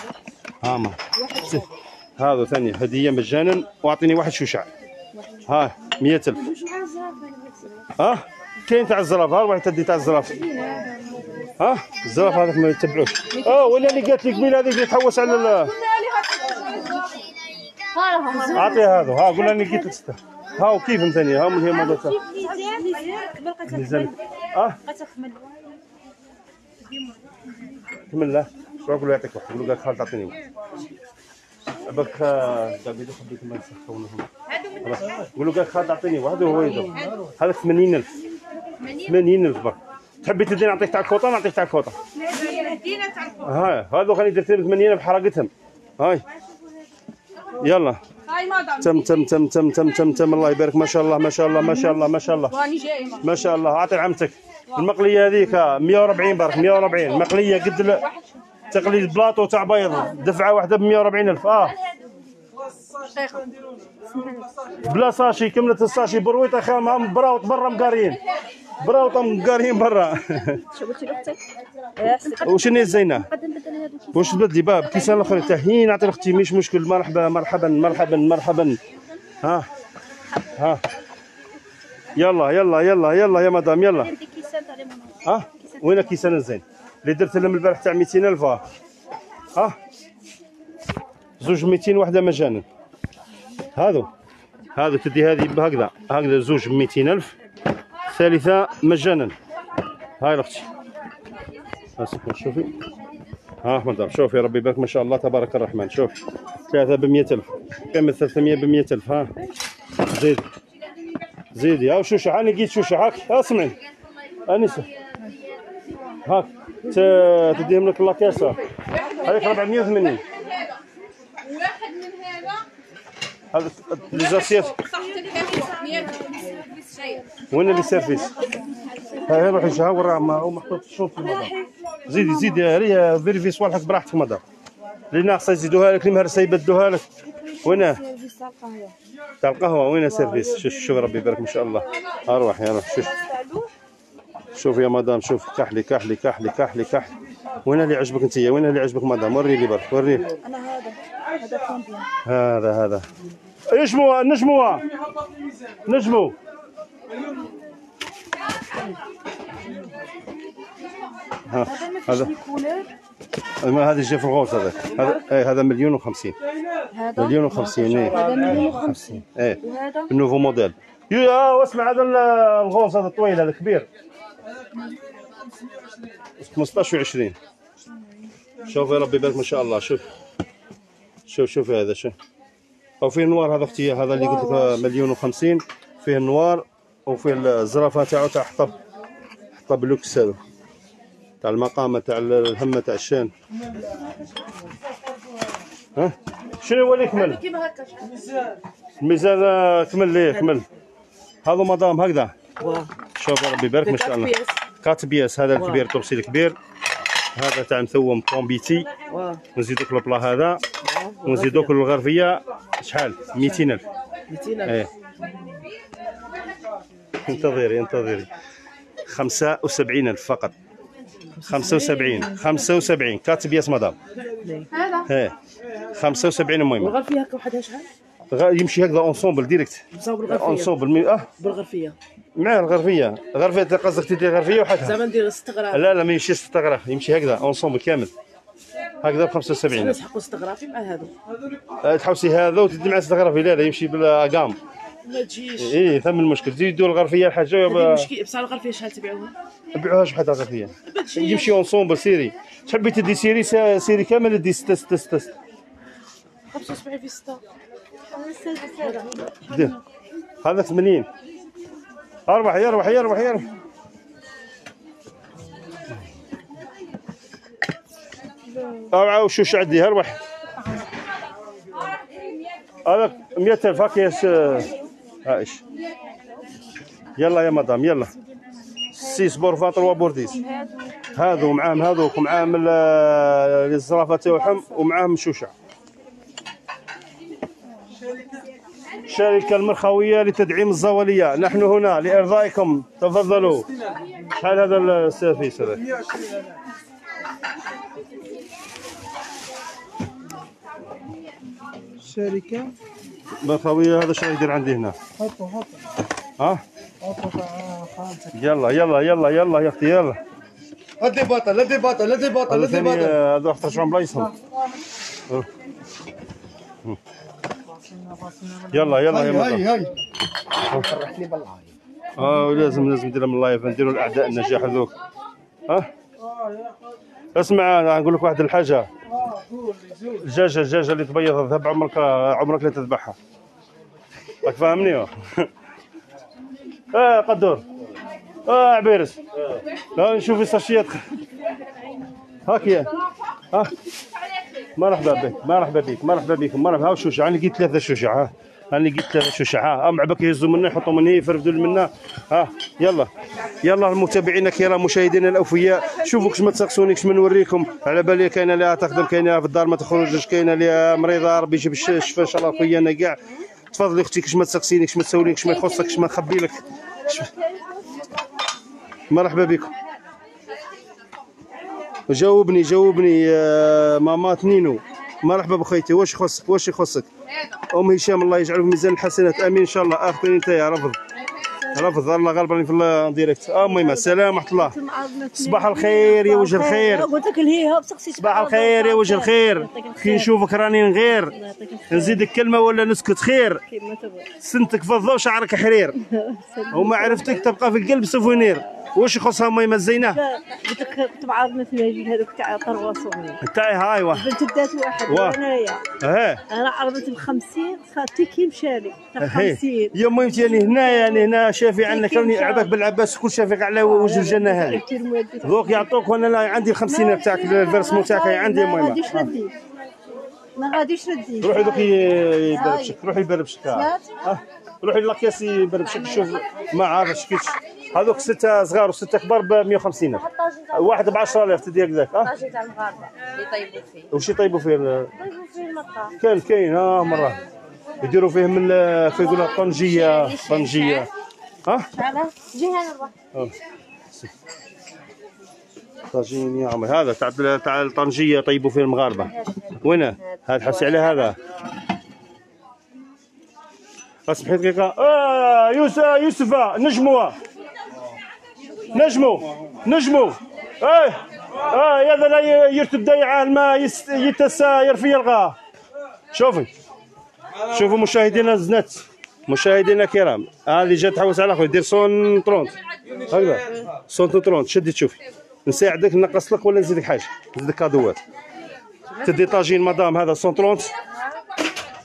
هذا ثاني هديه مجانا. واعطيني واحد شوشع. 100,000. كاين تاع الزراف. واحد تدي تاع الزراف. الزراف هذاك ما يتبعوش. ولا اللي قالت لي قبيله هذيك اللي تحوس على اعطيها هذا. قول اني قلت لك 6. وكيفهم ثاني من هي مضات ميزان. كمل له. شو اقول له يعطيك واحد. يقول لك خالد اعطيني واحد. باك دابا خبيت ما نسخونهم. قول له قال خالد اعطيني واحد وهو يدور. هذا 80,000. 80,000 برك. تحبي تديني نعطيك تاع الكوطه نعطيك تاع الكوطه. هذو خليني درت لهم 80,000 حرقتهم. يلا تم الله يبارك. ما شاء الله ما شاء الله. اعطي عمتك المقليه هذيك 140 برك. 140 مقليه قد تقليد بلاطو تاع بيض. دفعه واحده ب 140,000. بلا ساشي كملت الساشي. برويطه خام براوط برا مقاريين. برا. شو قلتي لاختك؟ وشنو الزينه؟ واش تبدلي باب كيسان الاخرين تاع هي نعطي لاختي مش مشكل. مرحبا. يلا يا مدام يلا. وين كيسان الزين اللي درت لهم البارح تاع 200,000. زوج 200 وحده مجانا. هذا تدي هذه هكذا زوج ب 200,000. ثالثه مجانا. هاي اختي شوفي. مدام شوفي ربي يبارك ما شاء الله تبارك الرحمن. شوف 3 ب 100,000. كامل 300 ب 100,000. زيدي. شوشة هاني قيت شوشة. اسمعي انسه. تديهم لك لاكاسه هذيك 480. واحد من هذا لي زاسيات. وين اللي سيرفيس؟ هاي روحي شها وراه هو محطوط الشوط في المدار. زيدي هي فيريفي صوالحك براحتك مدار. اللي ناقصه يزيدوها لك، اللي مهرسه يبدلوها لك. وينه؟ تاع القهوه. وين سيرفيس؟ شوف ربي يبارك ما شاء الله. اروح شوف. شوف يا مدام شوف. كحلي. وين اللي عجبك انت؟ وين اللي عجبك مدام؟ وريني برك وريني. انا هذا كومبيان. هذا نجمو هذا هذا جا في الغوص. هذا 1,050,000. هذا 1,050,000. هذا 1,050,000. وهذا النوفو موديل. واسمع هذا الغوص هذا الطويل هذا كبير 15 و20. شوف يا ربي يبارك ما شاء الله. شوف هذا وفيه النوار. هذا اختي هذا اللي قلت لك 1,050,000. فيه النوار وفيه الزرافه تاعو تاع حطب. حطها بلوكس هذا تاع المقامه تاع الهمه تاع الشان. ها شنو هو اللي كمل؟ كيما هكا الميزان كمل ليه كمل. هذا مدام هكذا. واه شوف ربي يبارك ما شاء الله. 4 بياس هذا الكبير الطرسي الكبير. هذا تاع مثوم كومبيتي. واه ونزيدوك البلا هذا ونزيدوك الغرفيه شحال 200,000. 200,000 ايه انتظري 75,000 فقط. 75 4 بياس مدام. هذا ايه 75 المهم. والغرفيه هكا وحدها شحال؟ يمشي هكذا اونسومبل ديريكت. بصاوب الغرفيه اونسومبل بالغرفيه مع الغرفيه قصدك تدير غرفيه وحدها. زعما ندير 6 غراف. لا ما يمشيش 6 غراف يمشي هكذا اونسومبل كامل هكذا ب 75. نسحقوا 6 غرافي مع هذو. تحوسي هذا وتدي مع 6 غرافي. لا يمشي بالاقام. ما تجيش. ايه ثم المشكل تزيدوا الغرفيه الحاجه المشكل بصح الغرفيه شحال تبيعوها؟ نبيعوهاش بحال الغرفيه يمشي اونسومبل سيري. تحبي تدي سيري كامل دي 6 75 في 6 هذا 80. اربح يربح. أربعة وشوش عندي اربح. هذا 100,000 هاكياش عايش. يلا يا مدام يلا 6 بور 3 بورديس. هذو معاهم هذوك ومعاهم الزرافه تاعهم ومعاهم شوشه. الشركة المرخوية لتدعيم الزوالية. نحن هنا لإرضائكم. تفضلوا. شحال هذا السيرفيس هذا؟ 120,000. الشركة المرخوية هذا شنو يدير عندي هنا؟ حطوا ها؟ حطوا خالتك. يلا يا اختي يلا. لا هذا ثاني هذا 11 بلايصهم. يلا يا مدام. فرحتني بالله. لازم نديرها من اللايف نديروا الاعداء النجاح هذوك. اسمع نقول لك واحد الحاجه. الدجاجه اللي تبيض الذهب عمرك لا تذبحها. راك فاهمني؟ قدور عبيرس. لا نشوف الساشيات هاكيا. مرحبا بكم. ها شوشه انا لقيت 3 شوشه. انا لقيت 3 شوشه. مع بك يهزوا منا يحطوا من هنا يفردوا منا. يلا المتابعين الكرام مشاهدينا الاوفياء شوفوا كش ما تسقسونيش ما نوريكم. على بالي كاينه اللي تخدم كاينه في الدار ما تخرجش كاينه اللي مريضه ربي يجيب الشفاء ان شاء الله. خويا انا كاع تفضلي اختي كش ما تسقسيني كش ما تسولي كش ما يخصك كش ما نخبي لك. مرحبا بكم. جاوبني ماما نينو. مرحبا بخيتي. واش يخصك ام هشام الله يجعله في ميزان الحسنات امين ان شاء الله. اخويا انت يا رفض الله غالبا في الديريكت. المهم السلام ورحمه الله. صباح الخير يا وجه الخير. قلت لك الهيها بسقسي. صباح الخير يا وجه الخير. كي نشوفك راني نغير نزيدك كلمه ولا نسكت خير. سنتك فضه وشعرك حرير وما عرفتك تبقى في القلب سوفونير. واش يخصها ميمه الزينه؟ قلت لك كنت معارضنا في الهجين هذوك تاع طرواسوني تاعي هايوا بنت دات واحد وانايا. انا عرضت ب 50 خالتي كي مشالي 50. يا ميمتي يعني هنا شافي عندك راني عباك بالعباس كل شافيك على وجه الجنه هذه. دوك يعطوك وانا لا عندي ال 50 تاعك الفيرسمون تاعك عندي يا ميمه. ما غاديش ندي. روحي دوك يبربشك. روحي لاكياس يبربشك. شوف ما عارفش كيفاش هذوك 6 صغار و6 كبار ب 150,000. واحد ب 10,000 تدي هكذاك. طاجين تاع المغاربه اللي يطيبوا فيه. وش يطيبوا فيه؟ المطار. كاين مرة يديروا فيه من يقولوا طنجيه. شحال؟ جهه نروح. طاجين يا عمي. هذا تاع الطنجيه يطيبوا فيه المغاربه. وين هذا حسي على هذا. اسمحي دقيقه. يوسف نجمو. هذا لا يرتد دايعه الماء يتساير في الغاه. شوفوا مشاهدينا الزنات مشاهدينا الكرام. اللي جات تحوس على خويا دير 130 هكذا 130 شدي تشوفي نساعدك نقص لك ولا نزيدك حاجه نزيدك كادوات. تدي طاجين مدام هذا 130.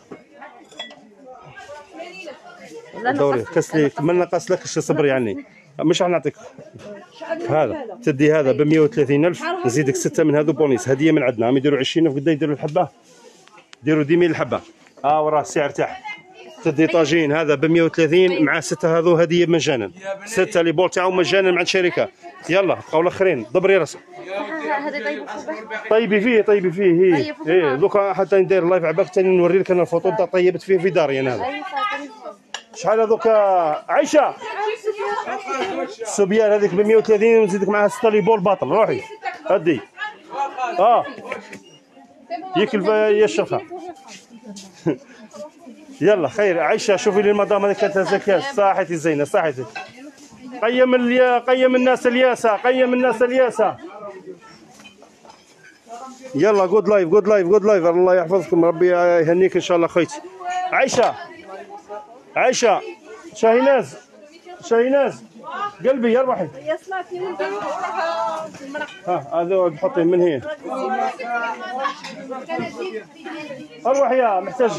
دوري كسلي ما نقص لكش صبري عني مش راح نعطيك هذا، تدي هذا ب 130,000 نزيدك 6 من هذو بونيس هديه من عندنا. هم يديروا 20,000 قد يديروا الحبه؟ ديروا 10,000 الحبه. وراه السعر تاعها. تدي طاجين هذا ب 130 مع 6 هذو هديه مجانا. 6 لي بول تاعهم مجانا مع الشركه. يلا بقاو الاخرين دبري راسك. هذا طيبي فيه ايه دوكا حتى ندير لايف عباك ثاني نوري لك انا الفوطو تاع طيبت فيه في داري انا هذا. شحال هذوك عايشه؟ السوبيان هذيك ب 130 ونزيدك معها 6 لي بول باطل. روحي هدي ياكل يا الشرخه. يلا خير عايشه شوفي لي المدام هذيك كانت زكاة. صحيتي زينه صحيتي. قيم الناس الياسه. يلا جود لايف الله يحفظكم ربي يهنيك ان شاء الله خويتي. عايشه شاهيناز قلبي يا روحي. هذا تحطيه من هنا. اروح يا محتاج.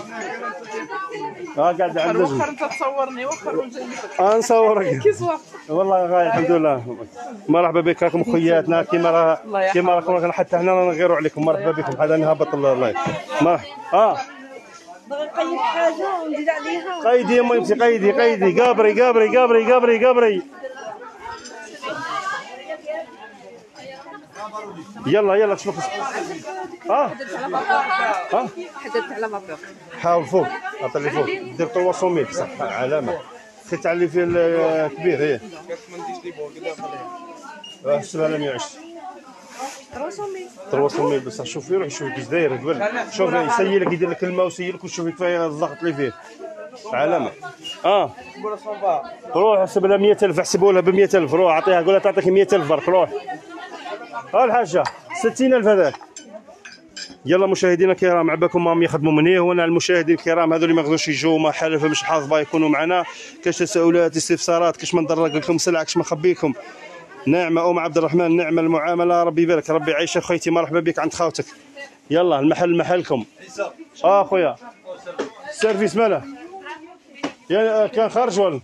قاعد عند وخر انت تصورني وخر نصورك والله غاية الحمد لله. مرحبا بك راكم خوياتنا كيما راكم حتى حنا نغيروا عليكم. مرحبا بكم. هذا نهبط اللايف. مرحبا بغي نقيد حاجه ونزيد عليها. قيدي يا ميمتي قيدي قابري. يلا شنو خصك؟ حددت على ما فوق. حاول فوق عطي لي فوق دير 300,000 صح علامه خيت علي في الكبير هي. حسب على 120 300,000 بس. شوفي روح شوفي كيش داير قبل. شوف يسيلك يدير لك الماء ويسيلك وشوفي كيفاش الضغط اللي فيه علامه. روح حسب لها 100,000 احسبوا لها ب 100,000. روح عطيها قول لها تعطيك 100,000 برك. روح الحاجه 60,000 هذاك. يلا مشاهدينا الكرام عباكم راهم يخدموا من هنا. وانا المشاهدين الكرام هذو اللي ما يقدروش يجوا ما حالفهم مش حاضبه يكونوا معنا. كاش تساؤلات استفسارات كاش ما ندرق لكم سلعه كاش ما نخبي لكم. نعمه ام عبد الرحمن نعمه المعامله ربي يبارك ربي يعيشك خويتي. مرحبا بك عند خاوتك. يلا المحل محلكم. خويا السيرفيس ماله كان خارج ولا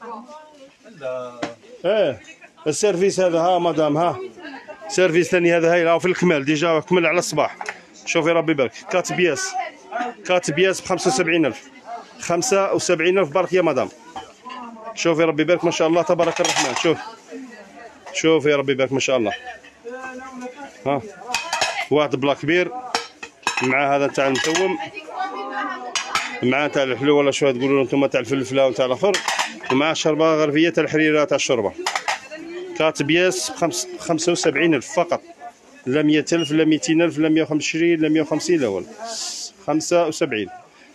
السيرفيس هذا مدام سيرفيس ثاني هذا هاي في الكمال ديجا كمل على الصباح. شوفي ربي يبارك. كات بياس ب 75,000 75,000 بارك يا مدام. شوفي ربي يبارك ما شاء الله تبارك الرحمن. شوفي ربي يبارك ما شاء الله. واحد بلا كبير مع هذا تاع المتوم مع تاع الحلو ولا شو تقولوا انتم تاع الفلفله وتاع الاخر ومع شربه غرفيه تاع الحريره تاع الشوربه. كات بياس ب 75,000 فقط. لا 100,000 لا 200,000 لا 120 لا 150 لا والو 75.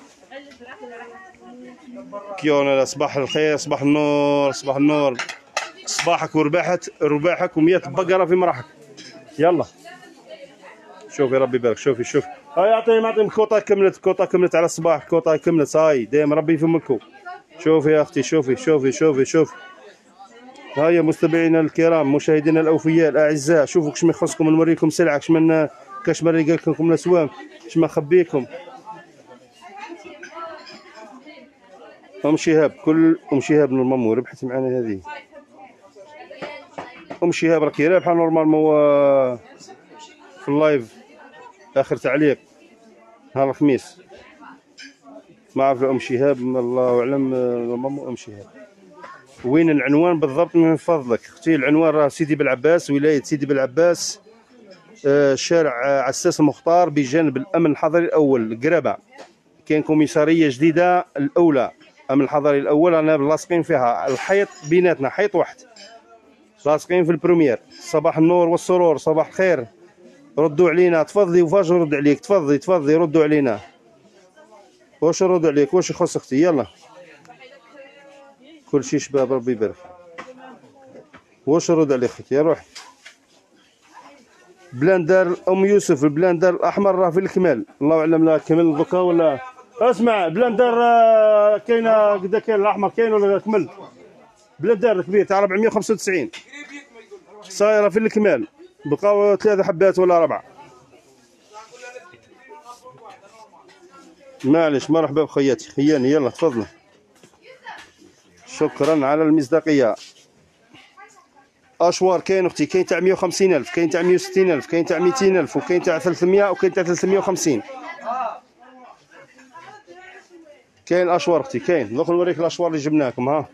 كيونا صباح الخير صباح النور صباحك ورباحك و100 بقره في مراحك. يلا شوفي ربي يبارك. شوفي هاي اعطيهم كوطه كملت على الصباح. كوطه كملت هاي دايم ربي يفهمكم. شوفي يا اختي شوفي هيا مستمعينا الكرام مشاهدينا الاوفياء الاعزاء. شوفوا كش ما يخصكم نوريكم سلعه كاش ما نلقى لكم الاسوام كش ما نخبيكم. شهاب كل شهاب نورمالمون ربحت معنا هذه. شهاب راكي رابحه نورمالمون في اللايف اخر تعليق نهار الخميس. ما عرف شهاب الله اعلم نورمالمون شهاب. وين العنوان بالضبط من فضلك اختي؟ العنوان راه سيدي بالعباس ولايه سيدي بالعباس شارع عساس المختار بجانب الامن الحضري الاول قرابه. كاين كوميساريه جديده الاولى الامن الحضري الاول انا لاصقين فيها الحيط بيناتنا حيط واحد لاصقين في البروميير. صباح النور والسرور صباح الخير. ردوا علينا تفضلي وفاش نرد عليك. تفضلي ردوا علينا. واش نرد عليك واش يخص اختي؟ يلا كل شيء شباب ربي يبارك. واش نرد عليك اختي يا روحي. بلاندر ام يوسف البلاندر الاحمر راه في الكمال الله اعلم لا كمل دوكا ولا اسمع. بلاندر كاينه قدا كاين الاحمر كاين ولا كمل. بلاندر الكبير تاع 495 صايره في الكمال بقاو 3 حبات ولا 4. معليش مرحبا بخياتي خياني. يلا تفضلوا. شكرا على المصداقيه. اشوار كاين اختي، كاين تاع 150,000، كاين تاع 160,000، كاين تاع 200,000، وكاين تاع 300 وكاين تاع 350. كاين الاشوار اختي كاين. دوك نوريك الاشوار اللي جبناكم. ها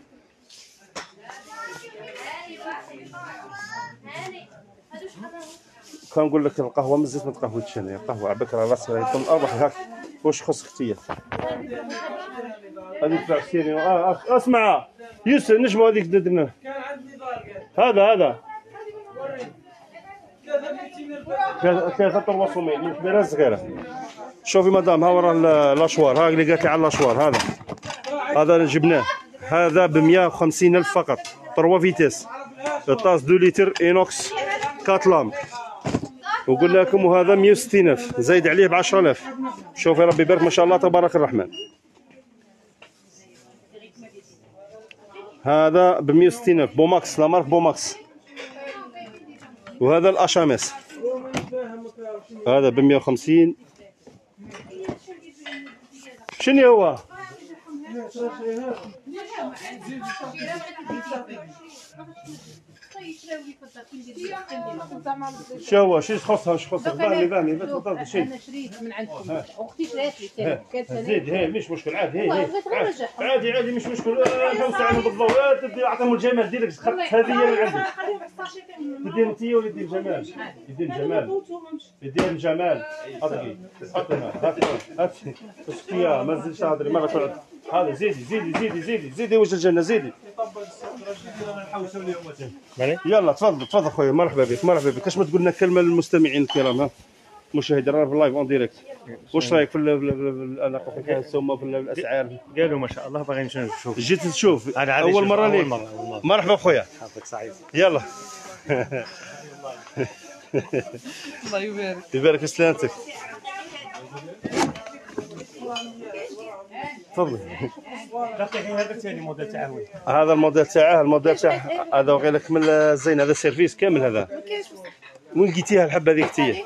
كنقول لك القهوه مزيت ما تقهوتش انا، القهوه على بكره راسها يكون اربح. هاك واش خص اختي هذيك تاع السيري. اسمع يوسف نجمو هذيك درنا هذا كذا طروسومي اللي كبيره صغيره. شوفي مدام ها ورا الاشوار، ها اللي قالت لي على الاشوار. هذا جبناه، هذا ب 150,000 فقط. 3 فيتيس، طاس 2 لتر اينوكس كاتلام. وقلنا لكم وهذا 160,000 زايد عليه ب 10,000. شوفي ربي يبارك ما شاء الله تبارك الرحمن. هذا ب 160,000 بوماكس، لا مارك بوماكس. وهذا الاشامس هذا ب 150. شنو هو؟ شو هو؟ شو خصها؟ وش خصها؟ فهمي تفضل شيء. انا شريت من عندكم، اختي شريت لي كانت زيد. هي مش مشكل، عادي مش مشكل. نوسع له بالضوء. تدي اعطيهم الجمال ديالك، خدت هديه من عندك. تدير انت ولا يدير جمال؟ يدير الجمال. هذا هات اختي ما تزيدش تهضري مره تقعد. هذا زيدي وجه الجنه زيدي. يلا تفضل خويا. مرحبا بك. كاش ما تقول لنا كلمه للمستمعين الكرام. ها مشاهدي رانا في اللايف اون ديريكت. واش رايك في الاناقه في السومه في الاسعار؟ قالوا ما شاء الله باغي نشوف. جيت تشوف اول مره ليك؟ مرحبا خويا. حظك سعيد. يلا الله يبارك في سلامتك. تفضل. هذا الثاني موديل تاعه. هذا الموديل تاعه هذا غير لك من الزين. هذا سيرفيس كامل. هذا وين لقيتيها الحبه هذيك تي؟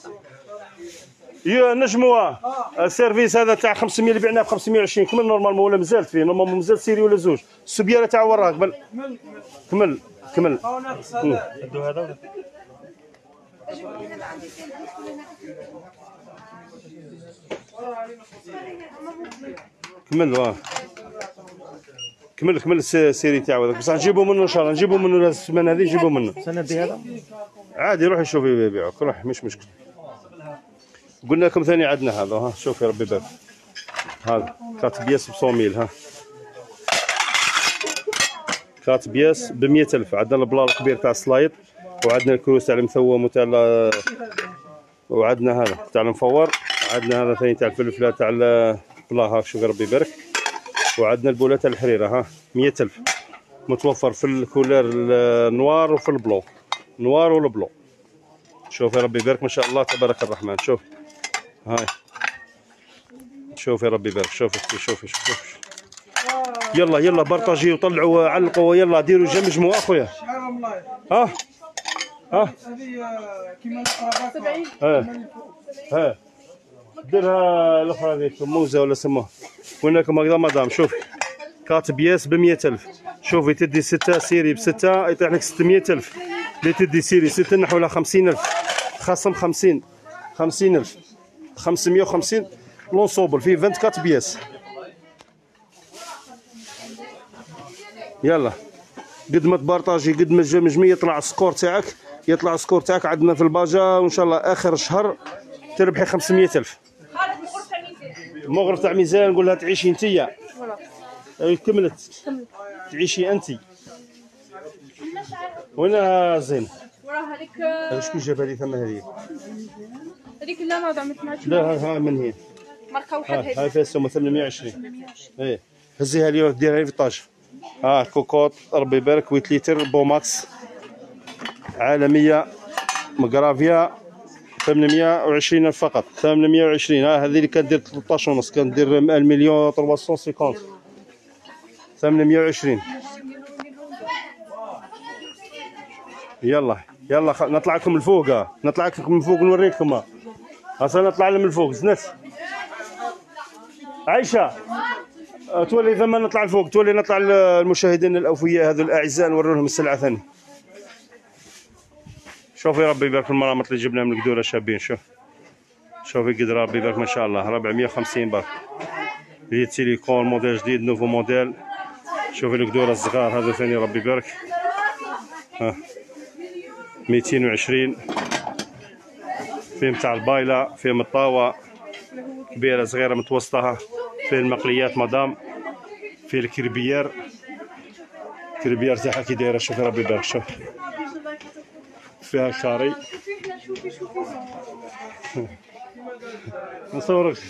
يا نجموها السيرفيس هذا تاع 500 اللي بعناه ب 520. كمل نورمالمون ولا مازالت فيه؟ نورمالمون مازال سيري ولا زوج. السبياره تاع وراك قبل. كمل. ادو هذا ولا كمل السيري تاعو هذاك. بصح نجيبو منه ان شاء الله، نجيبو منه السيمانه هذه، نجيبو منه. سندي هذا عادي روح شوف يبيعوك، روح مش مشكل. قلنا لكم ثاني عندنا هذا. ها شوفي ربي يبارك. هذا كات بياس ب 100,000. ها كات بياس ب 100,000. عندنا البلا الكبير تاع السلايد، وعندنا الكروس تاع المثوم وتاع وعندنا هذا تاع المفور. عندنا هذا ثاني تاع الفلفله تاع البلا. ها شوفي ربي يبارك. وعندنا البوله تاع الحريره. ها 100,000 متوفر في الكولير النوار وفي البلو، نوار والبلو. شوفي ربي يبارك ما شاء الله تبارك الرحمن. شوف هاي شوفي ربي يبارك. شوفي يلا بارطاجيو وطلعوا علقوا. يلا ديروا جمجموا اخويا. ها ديرها الاخرى هذيك موزه ولا سموها. قلنا لكم هكذا مدام. شوفي كات بياس ب 100,000. شوفي تدي 6 سيري ب6 يطيح لك 600,000. اللي تدي سيري 6 نحو لها 50,000 خصم 50,000 550 لونسوبل فيه 24 بياس. يلا قد ما تبارطاجي قد ما تجمجمي يطلع السكور تاعك. عندنا في الباجا وان شاء الله اخر الشهر تربحي 500,000. المغرب تاع ميزان نقول لها تعيشي انتيا. كملت تعيشي انت. وين زين؟ وراه هذيك شكون جابها لي ثما هذيك؟ هذيك لا ما عملت معك. لا ها من هي ماركه واحد. هاي فيها السومه 820. ايه هزيها لي ديرها لي في الطاج. كوكوط ربي يبارك 8 لتر بوماكس عالميه مقرافيا 820 فقط. 820. هذه اللي كدير 13 ونص، كندير 1,000,000 350. 820. يلا نطلع لكم الفوق. نوريكم. اصلا نطلع لهم الفوق. زنت عايشه تولي لما نطلع الفوق، تولي نطلع المشاهدين الاوفياء هذو الاعزاء نوروا لهم السلعه ثاني. شوفي ربي يبارك في المرامط اللي جبنا من القدوره شابين. شوفي قد ربي يبارك ما شاء الله 450 برك. هي تيليكون موديل جديد نوفو موديل. شوفي القدوره الصغار هذا ثاني ربي يبارك. ها 220 فيه متاع البايله، فيه الطاوه كبيره صغيره متوسطه، فيه المقليات مدام، فيه الكربيار تاعها كي دايره. شوفي ربي يبارك. شوف فيها كاري. نصورك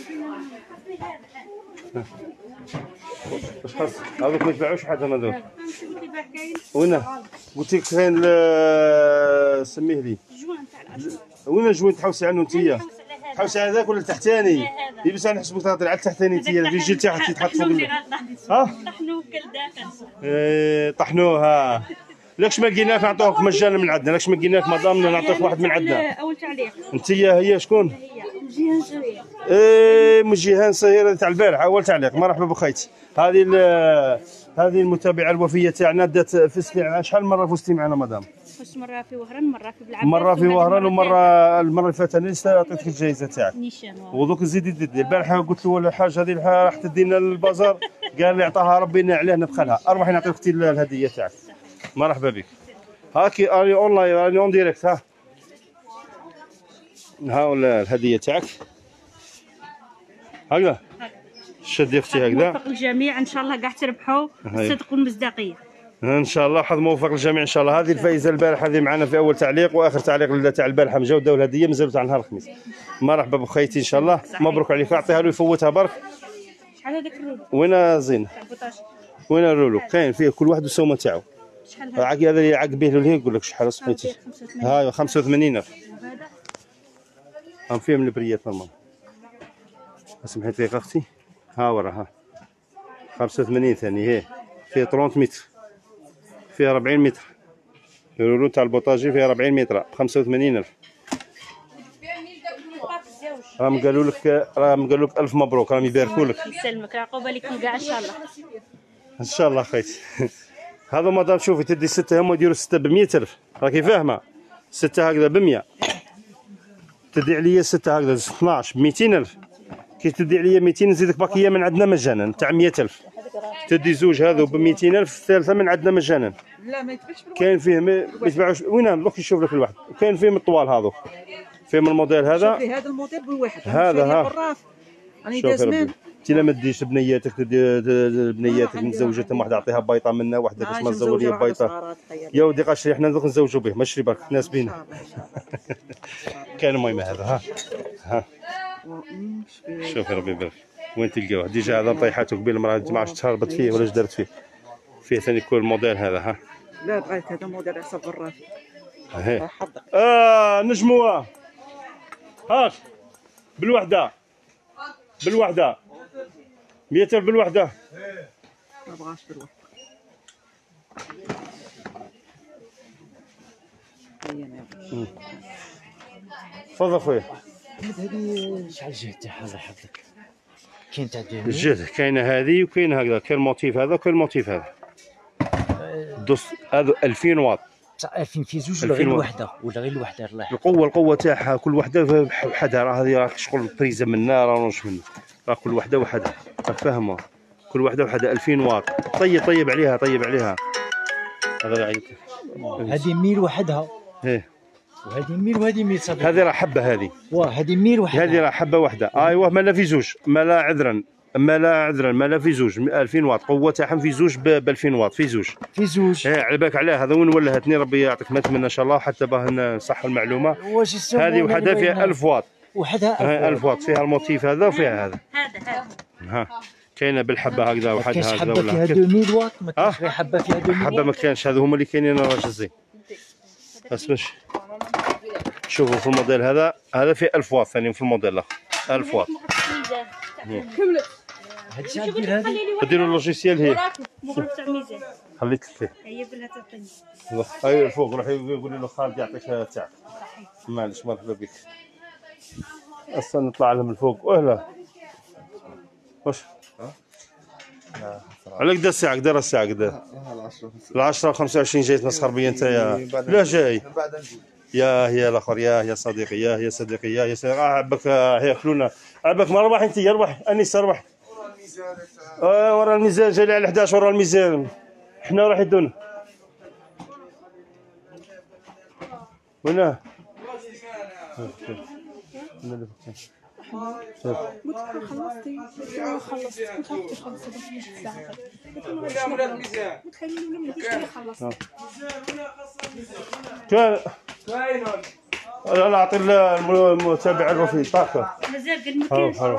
واش خاص هذوك ما يتباعوش حاجه هذوك. وين قلت لك كاين سميه لي وين الجوين تحوسي عنه انتيا؟ تحوسي على هذاك ولا التحتاني؟ يلبس انا نحسبك تهضري على التحتاني انتيا الرجل تاعك تحط فوق ها طحنوه كالداخل. طحنوها. لاكش ما لقيناك نعطوك مجانا من عندنا، لاكش ما لقيناك مدام نعطيك واحد من عندنا. اول تعليق انتيا هي شكون؟ جيهان سهير. من جيهان سهير تاع البارح اول تعليق. مرحبا بخيتي. هذه المتابعه الوفيه تاعنا دات في شحال مره فزتي معنا مدام؟ فزت مره في وهران، مره في بلعباس، مره في وهران، ومره المره اللي فاتت انا لسه عطيتك الجائزه تاعك نيشان. ودوك زيدي البارحه قلت له ولا حاجه هذه راح تدينا للبازار، قال لي عطاها ربي عليه ندخلها. اربحي نعطيك اختي الهديه تاعك. مرحبا بك. هاكي راني اونلاين راني اون ديريكت. ها ولا الهديه تاعك هكذا. شدي اختي هكذا. موفق الجميع ان شاء الله كاع تربحوا بالصدق والمصداقيه ان شاء الله. حظ موفق للجميع ان شاء الله. هذه الفائزه البارحه هذه معنا في اول تعليق، واخر تعليق تاع البارحه مجاوده والهديه مازالوا تاع نهار الخميس. مرحبا بخيتي ان شاء الله. مبروك عليك. اعطيها له يفوتها برك. شحال هذاك الرولو؟ وين زين؟ وين الرولو؟ كاين فيه كل واحد والسومه تاعو. شحال هذا؟ هذا اللي يعق به له يقول لك شحال سميتي؟ ها 85,000. هم فيه من البريات نورمال. سمحي لي اختي. ها ورا ها 85 ثاني. هي فيه 30 متر، فيه 40 متر. الرولو تاع البوطاجي فيه 40 متر ب 85,000. راهم قالوا لك الف مبروك، راهم يباركوا لك. يسلمك عقوبه لكم كاع ان شاء الله. ان شاء الله خيتي. هذا مدام شوفي تدي 6 هما يديروا 6 ب 100,000 راكي فاهمه. 6 هكذا ب 100 تدي عليا 6 هكذا 12 ب 200,000. كي تدي عليا 200 نزيدك باقيه من عندنا مجانا تاع 100,000. تدي زوج هذو ب 200,000 الثالثه من عندنا مجانا. لا ما يتباعش كاين فيه ما يتباعوش. وين دوك يشوف لك الواحد. كاين فيه من الطوال هذو، فيه من الموديل هذا. شوفي هذا الموديل بالواحد هذا ها راني داز زمان. انت لا ما تديش بنياتك، تدي بنياتك متزوجتهم واحده عطيها بايطه منا، واحده باش ما تزوج لي بايطه. يا ودي قاشري حنا دوك نزوجوا به ماشي برك ناس بينا. كاين المهم هذا ها شوفي ربي يبارك. وين تلقاوه ديجا هذا طيحاتو قبيل المراه ما عرفتش تهربت فيه ولا اش دارت فيه. فيه ثاني كل موديل هذا ها. لا بغيت هذا موديل عصا الرافي. نجموها هاك بالوحده 100,000 بالوحده. ما بغاش بالوحده. تفضل خويا. هذه شحال الجهد تاعها الله يحفظك؟ كاين تاع الجهد كاينه هذه وكاين هكذا. كاين الموتيف هذا وكاين الموتيف هذا. دوس هذا 2000 واط. 2000 في زوج ولا غير الوحده؟ ولا غير الوحده الله يحفظك. القوه تاعها كل وحده بحدها. راه هذه راك شغل بريزه من نار رانوش منه. راه كل وحده وحدها راك فاهمه. كل وحده وحدها 2000 واط. طيب عليها هذا عيط. هذه 100 وحدها. ايه وهذه 100 وهذه 100 صافي. هذه راه حبه هذه. هذه 100 وحده. هذه راه حبه واحده. ايوه ما لا في زوج ما لا عذرا ما لا في زوج 2000 واط. قوه تاعهم في زوج ب 2000 واط في زوج. ايه على بالك علاه. هذا وين ولهتني ربي يعطيك ما نتمنى ان شاء الله حتى باه نصح المعلومه. هذه وحدها فيها 1000 واط. وحدها 1000 واط. فيها الموتيف هذا وفيها هذا. ها كاينه بالحبه هكذا وحدها هكذا ولا فيها 2000 واط. ما كاينش غير حبه فيها 2000 حبه ما كانش. هذو هما اللي كاينين راجل زين. اسمش شوفوا في الموديل هذا فيه 1000 واط ثاني في الموديل الاخر 1000 واط. كملت هاد شحال دير هذه؟ ديروا اللوجيسيال هي مبروك تاع ميزان. خليت لك فيه. هي بلها تعطيني. ايوا الفوق روحي قولي له خالد يعطيك تاعك. معليش مرحبا بك. اصلا نطلع لهم الفوق. وهلا واش على قد الساعه قدر الساعه قدر 10 25 جاي تمسخر بيا انت يا لا جاي يا الاخر يا صديقي يا صديقي يا صديقي عبك ياكلونا عبك ما ربح انت ربح انيس ربح ورا الميزان جاي على 11 ورا الميزان حنا راح يدونا وين كان انا نعطي المتابع الرفيق طاقه مازال قال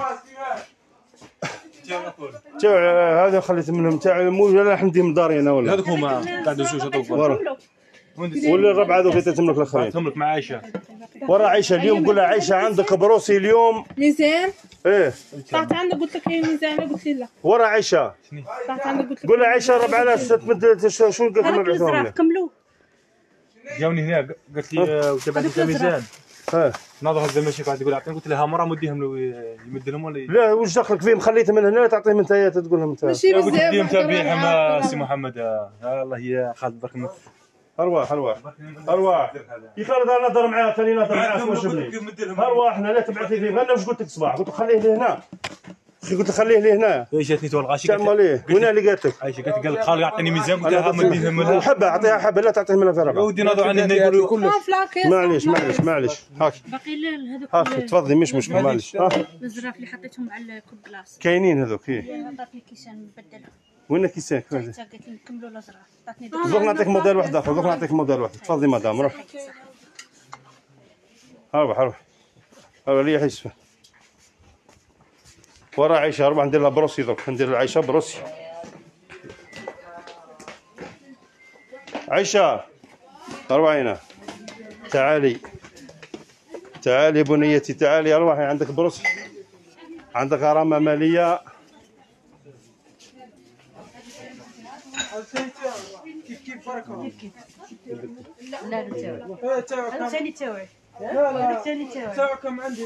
تاع هذا خليت منهم تاع مو لا حنديهم داري انا ولا هذوك هما تاع الزوج هذوك ولا الربعه هذوك تتملك الاخرين تملك مع عائشه ورا عائشه اليوم قول لها عائشه عندك بروسي اليوم ميزان ايه طلعت عندك قلت لك ايه ميزان قلت لي لا ورا عائشه طلعت عندك قلت لك قول لها عائشه 4000 تمد شو قلت لهم مبعوثهم كملوا جاوني هنا قالت لي وتبعت لي ميزان ناظر هذا ماشي قاعد يقول اعطيني قلت لها مره مديهم له يمد لهم ولا لا واش دخلك فيهم خليته من هنا تعطيهم انت تقول لهم انت ماشي قلت بزاف لهم تابعهم سي محمد الله يا خالد برك ارواح يا خالد انا نهضر معاه ثاني نهضر معاه واش جبني ارواحنا لا تبعث لي فيه انا واش قلت لك الصباح قلت خليه لي هنا اخي قلت خليه لي هنا جاتني تو الغاشي تعمل ايه وين اللي قالت لك عايشه قال لك خالي يعطيني ميزان قلت لها مديهم لها حبه اعطيها حبه لا تعطيه منها في ربع ودي ناظر عني هنا يقولوا كله معليش هاك باقي هذوك تفضلي مش مشكل معليش الزراف اللي حطيتهم على كل بلاصه كاينين هذوك ايه عطاتني كيسان نبدلهم وين كيسان قالت لي نكملوا الازراف عطاتني دوك نعطيك موديل واحد اخر دوك نعطيك موديل واحد تفضلي مدام روح روح لي حسفه ورا عيشه روح ندير لها بروسي دوك ندير لها عيشه بروسي عيشه روحي هنا تعالي بنيتي تعالي روحي عندك بروسي عندك غرامه ماليه كيف بركه لا تاوعي هذا ثاني تاوعي هذا ثاني تاوعي تاعكم عندي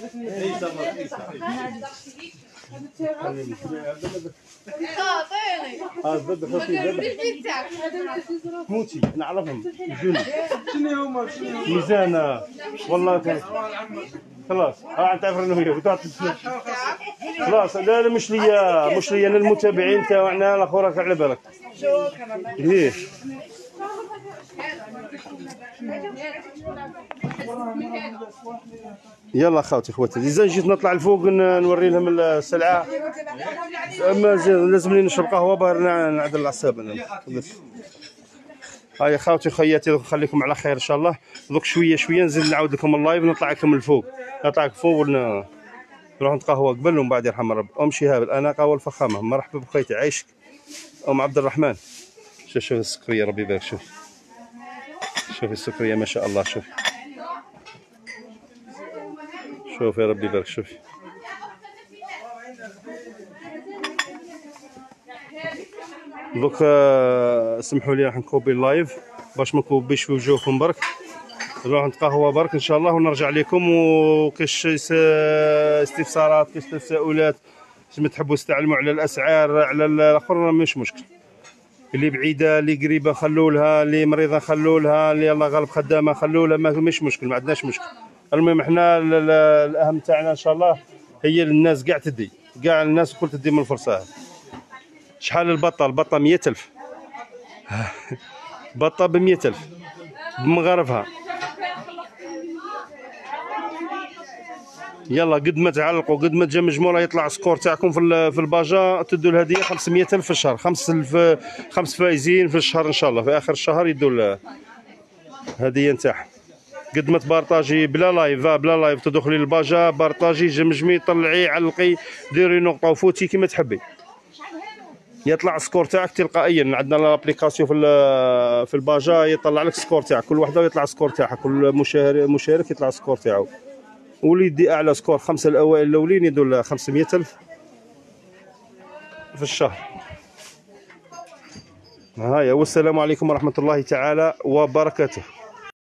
موتي نعرفهم شنو هما ميزان والله كان خلاص تعرف انه خلاص لا مش ليا انا المتابعين تاعنا الاخر راك على بالك شكرا يلا خوتي خواتي اذا جيت نطلع لفوق نوري لهم السلعه اما لازمني نشرب قهوه باهر نعدل الاعصاب انا هاي خوتي خياتي نخليكم على خير ان شاء الله دوك شويه نزيد نعاود لكم اللايف نطلع لكم الفوق نطلع فوق نروح نتقهوى قبل ومن بعد يرحم رب ام شهاب الاناقه والفخامه مرحبا بخيتي عايشك ام عبد الرحمن شوف السكريه ربي يبارك شوفي السكريه ما شاء الله شوفي ربي يبارك شوفي دوك سمحوا لي راح نكوبي اللايف باش ما نكوبيش في وجوهكم برك نروح نتقهوى برك ان شاء الله ونرجع لكم وكاش استفسارات كاش تساؤلات ما تحبوا تستعلموا على الاسعار على الاخر مش مشكل اللي بعيده اللي قريبه خلوا لها اللي مريضه خلوا لها اللي الله غالب خدامه خلوا لها مش مشكل ما عندناش مشكل المهم احنا الاهم تاعنا ان شاء الله هي الناس كاع تدي كاع الناس الكل تدي من الفرصه شحال البطه 100000 بطه ب 100000 بمغارفها يلا قد ما تعلقوا قد ما تجا مجموعه يطلع سكور تاعكم في الباجا تدوا الهديه 500000 في الشهر 5 فايزين في الشهر ان شاء الله في اخر الشهر يدوا الهديه نتاعهم قد ما تبارطاجي بلا لايف تدخلي للباجا بارطاجي جمجمي طلعي علقي ديري نقطه وفوتي كيما تحبي يطلع السكور تاعك تلقائيا عندنا لابليكاسيون في الباجا يطلع لك السكور تاعك كل وحده يطلع السكور تاعها كل مشارك يطلع السكور تاعو واللي يدي اعلى سكور 5 الاوائل الاولين يدوا 500000 في الشهر هايا والسلام عليكم ورحمه الله تعالى وبركاته.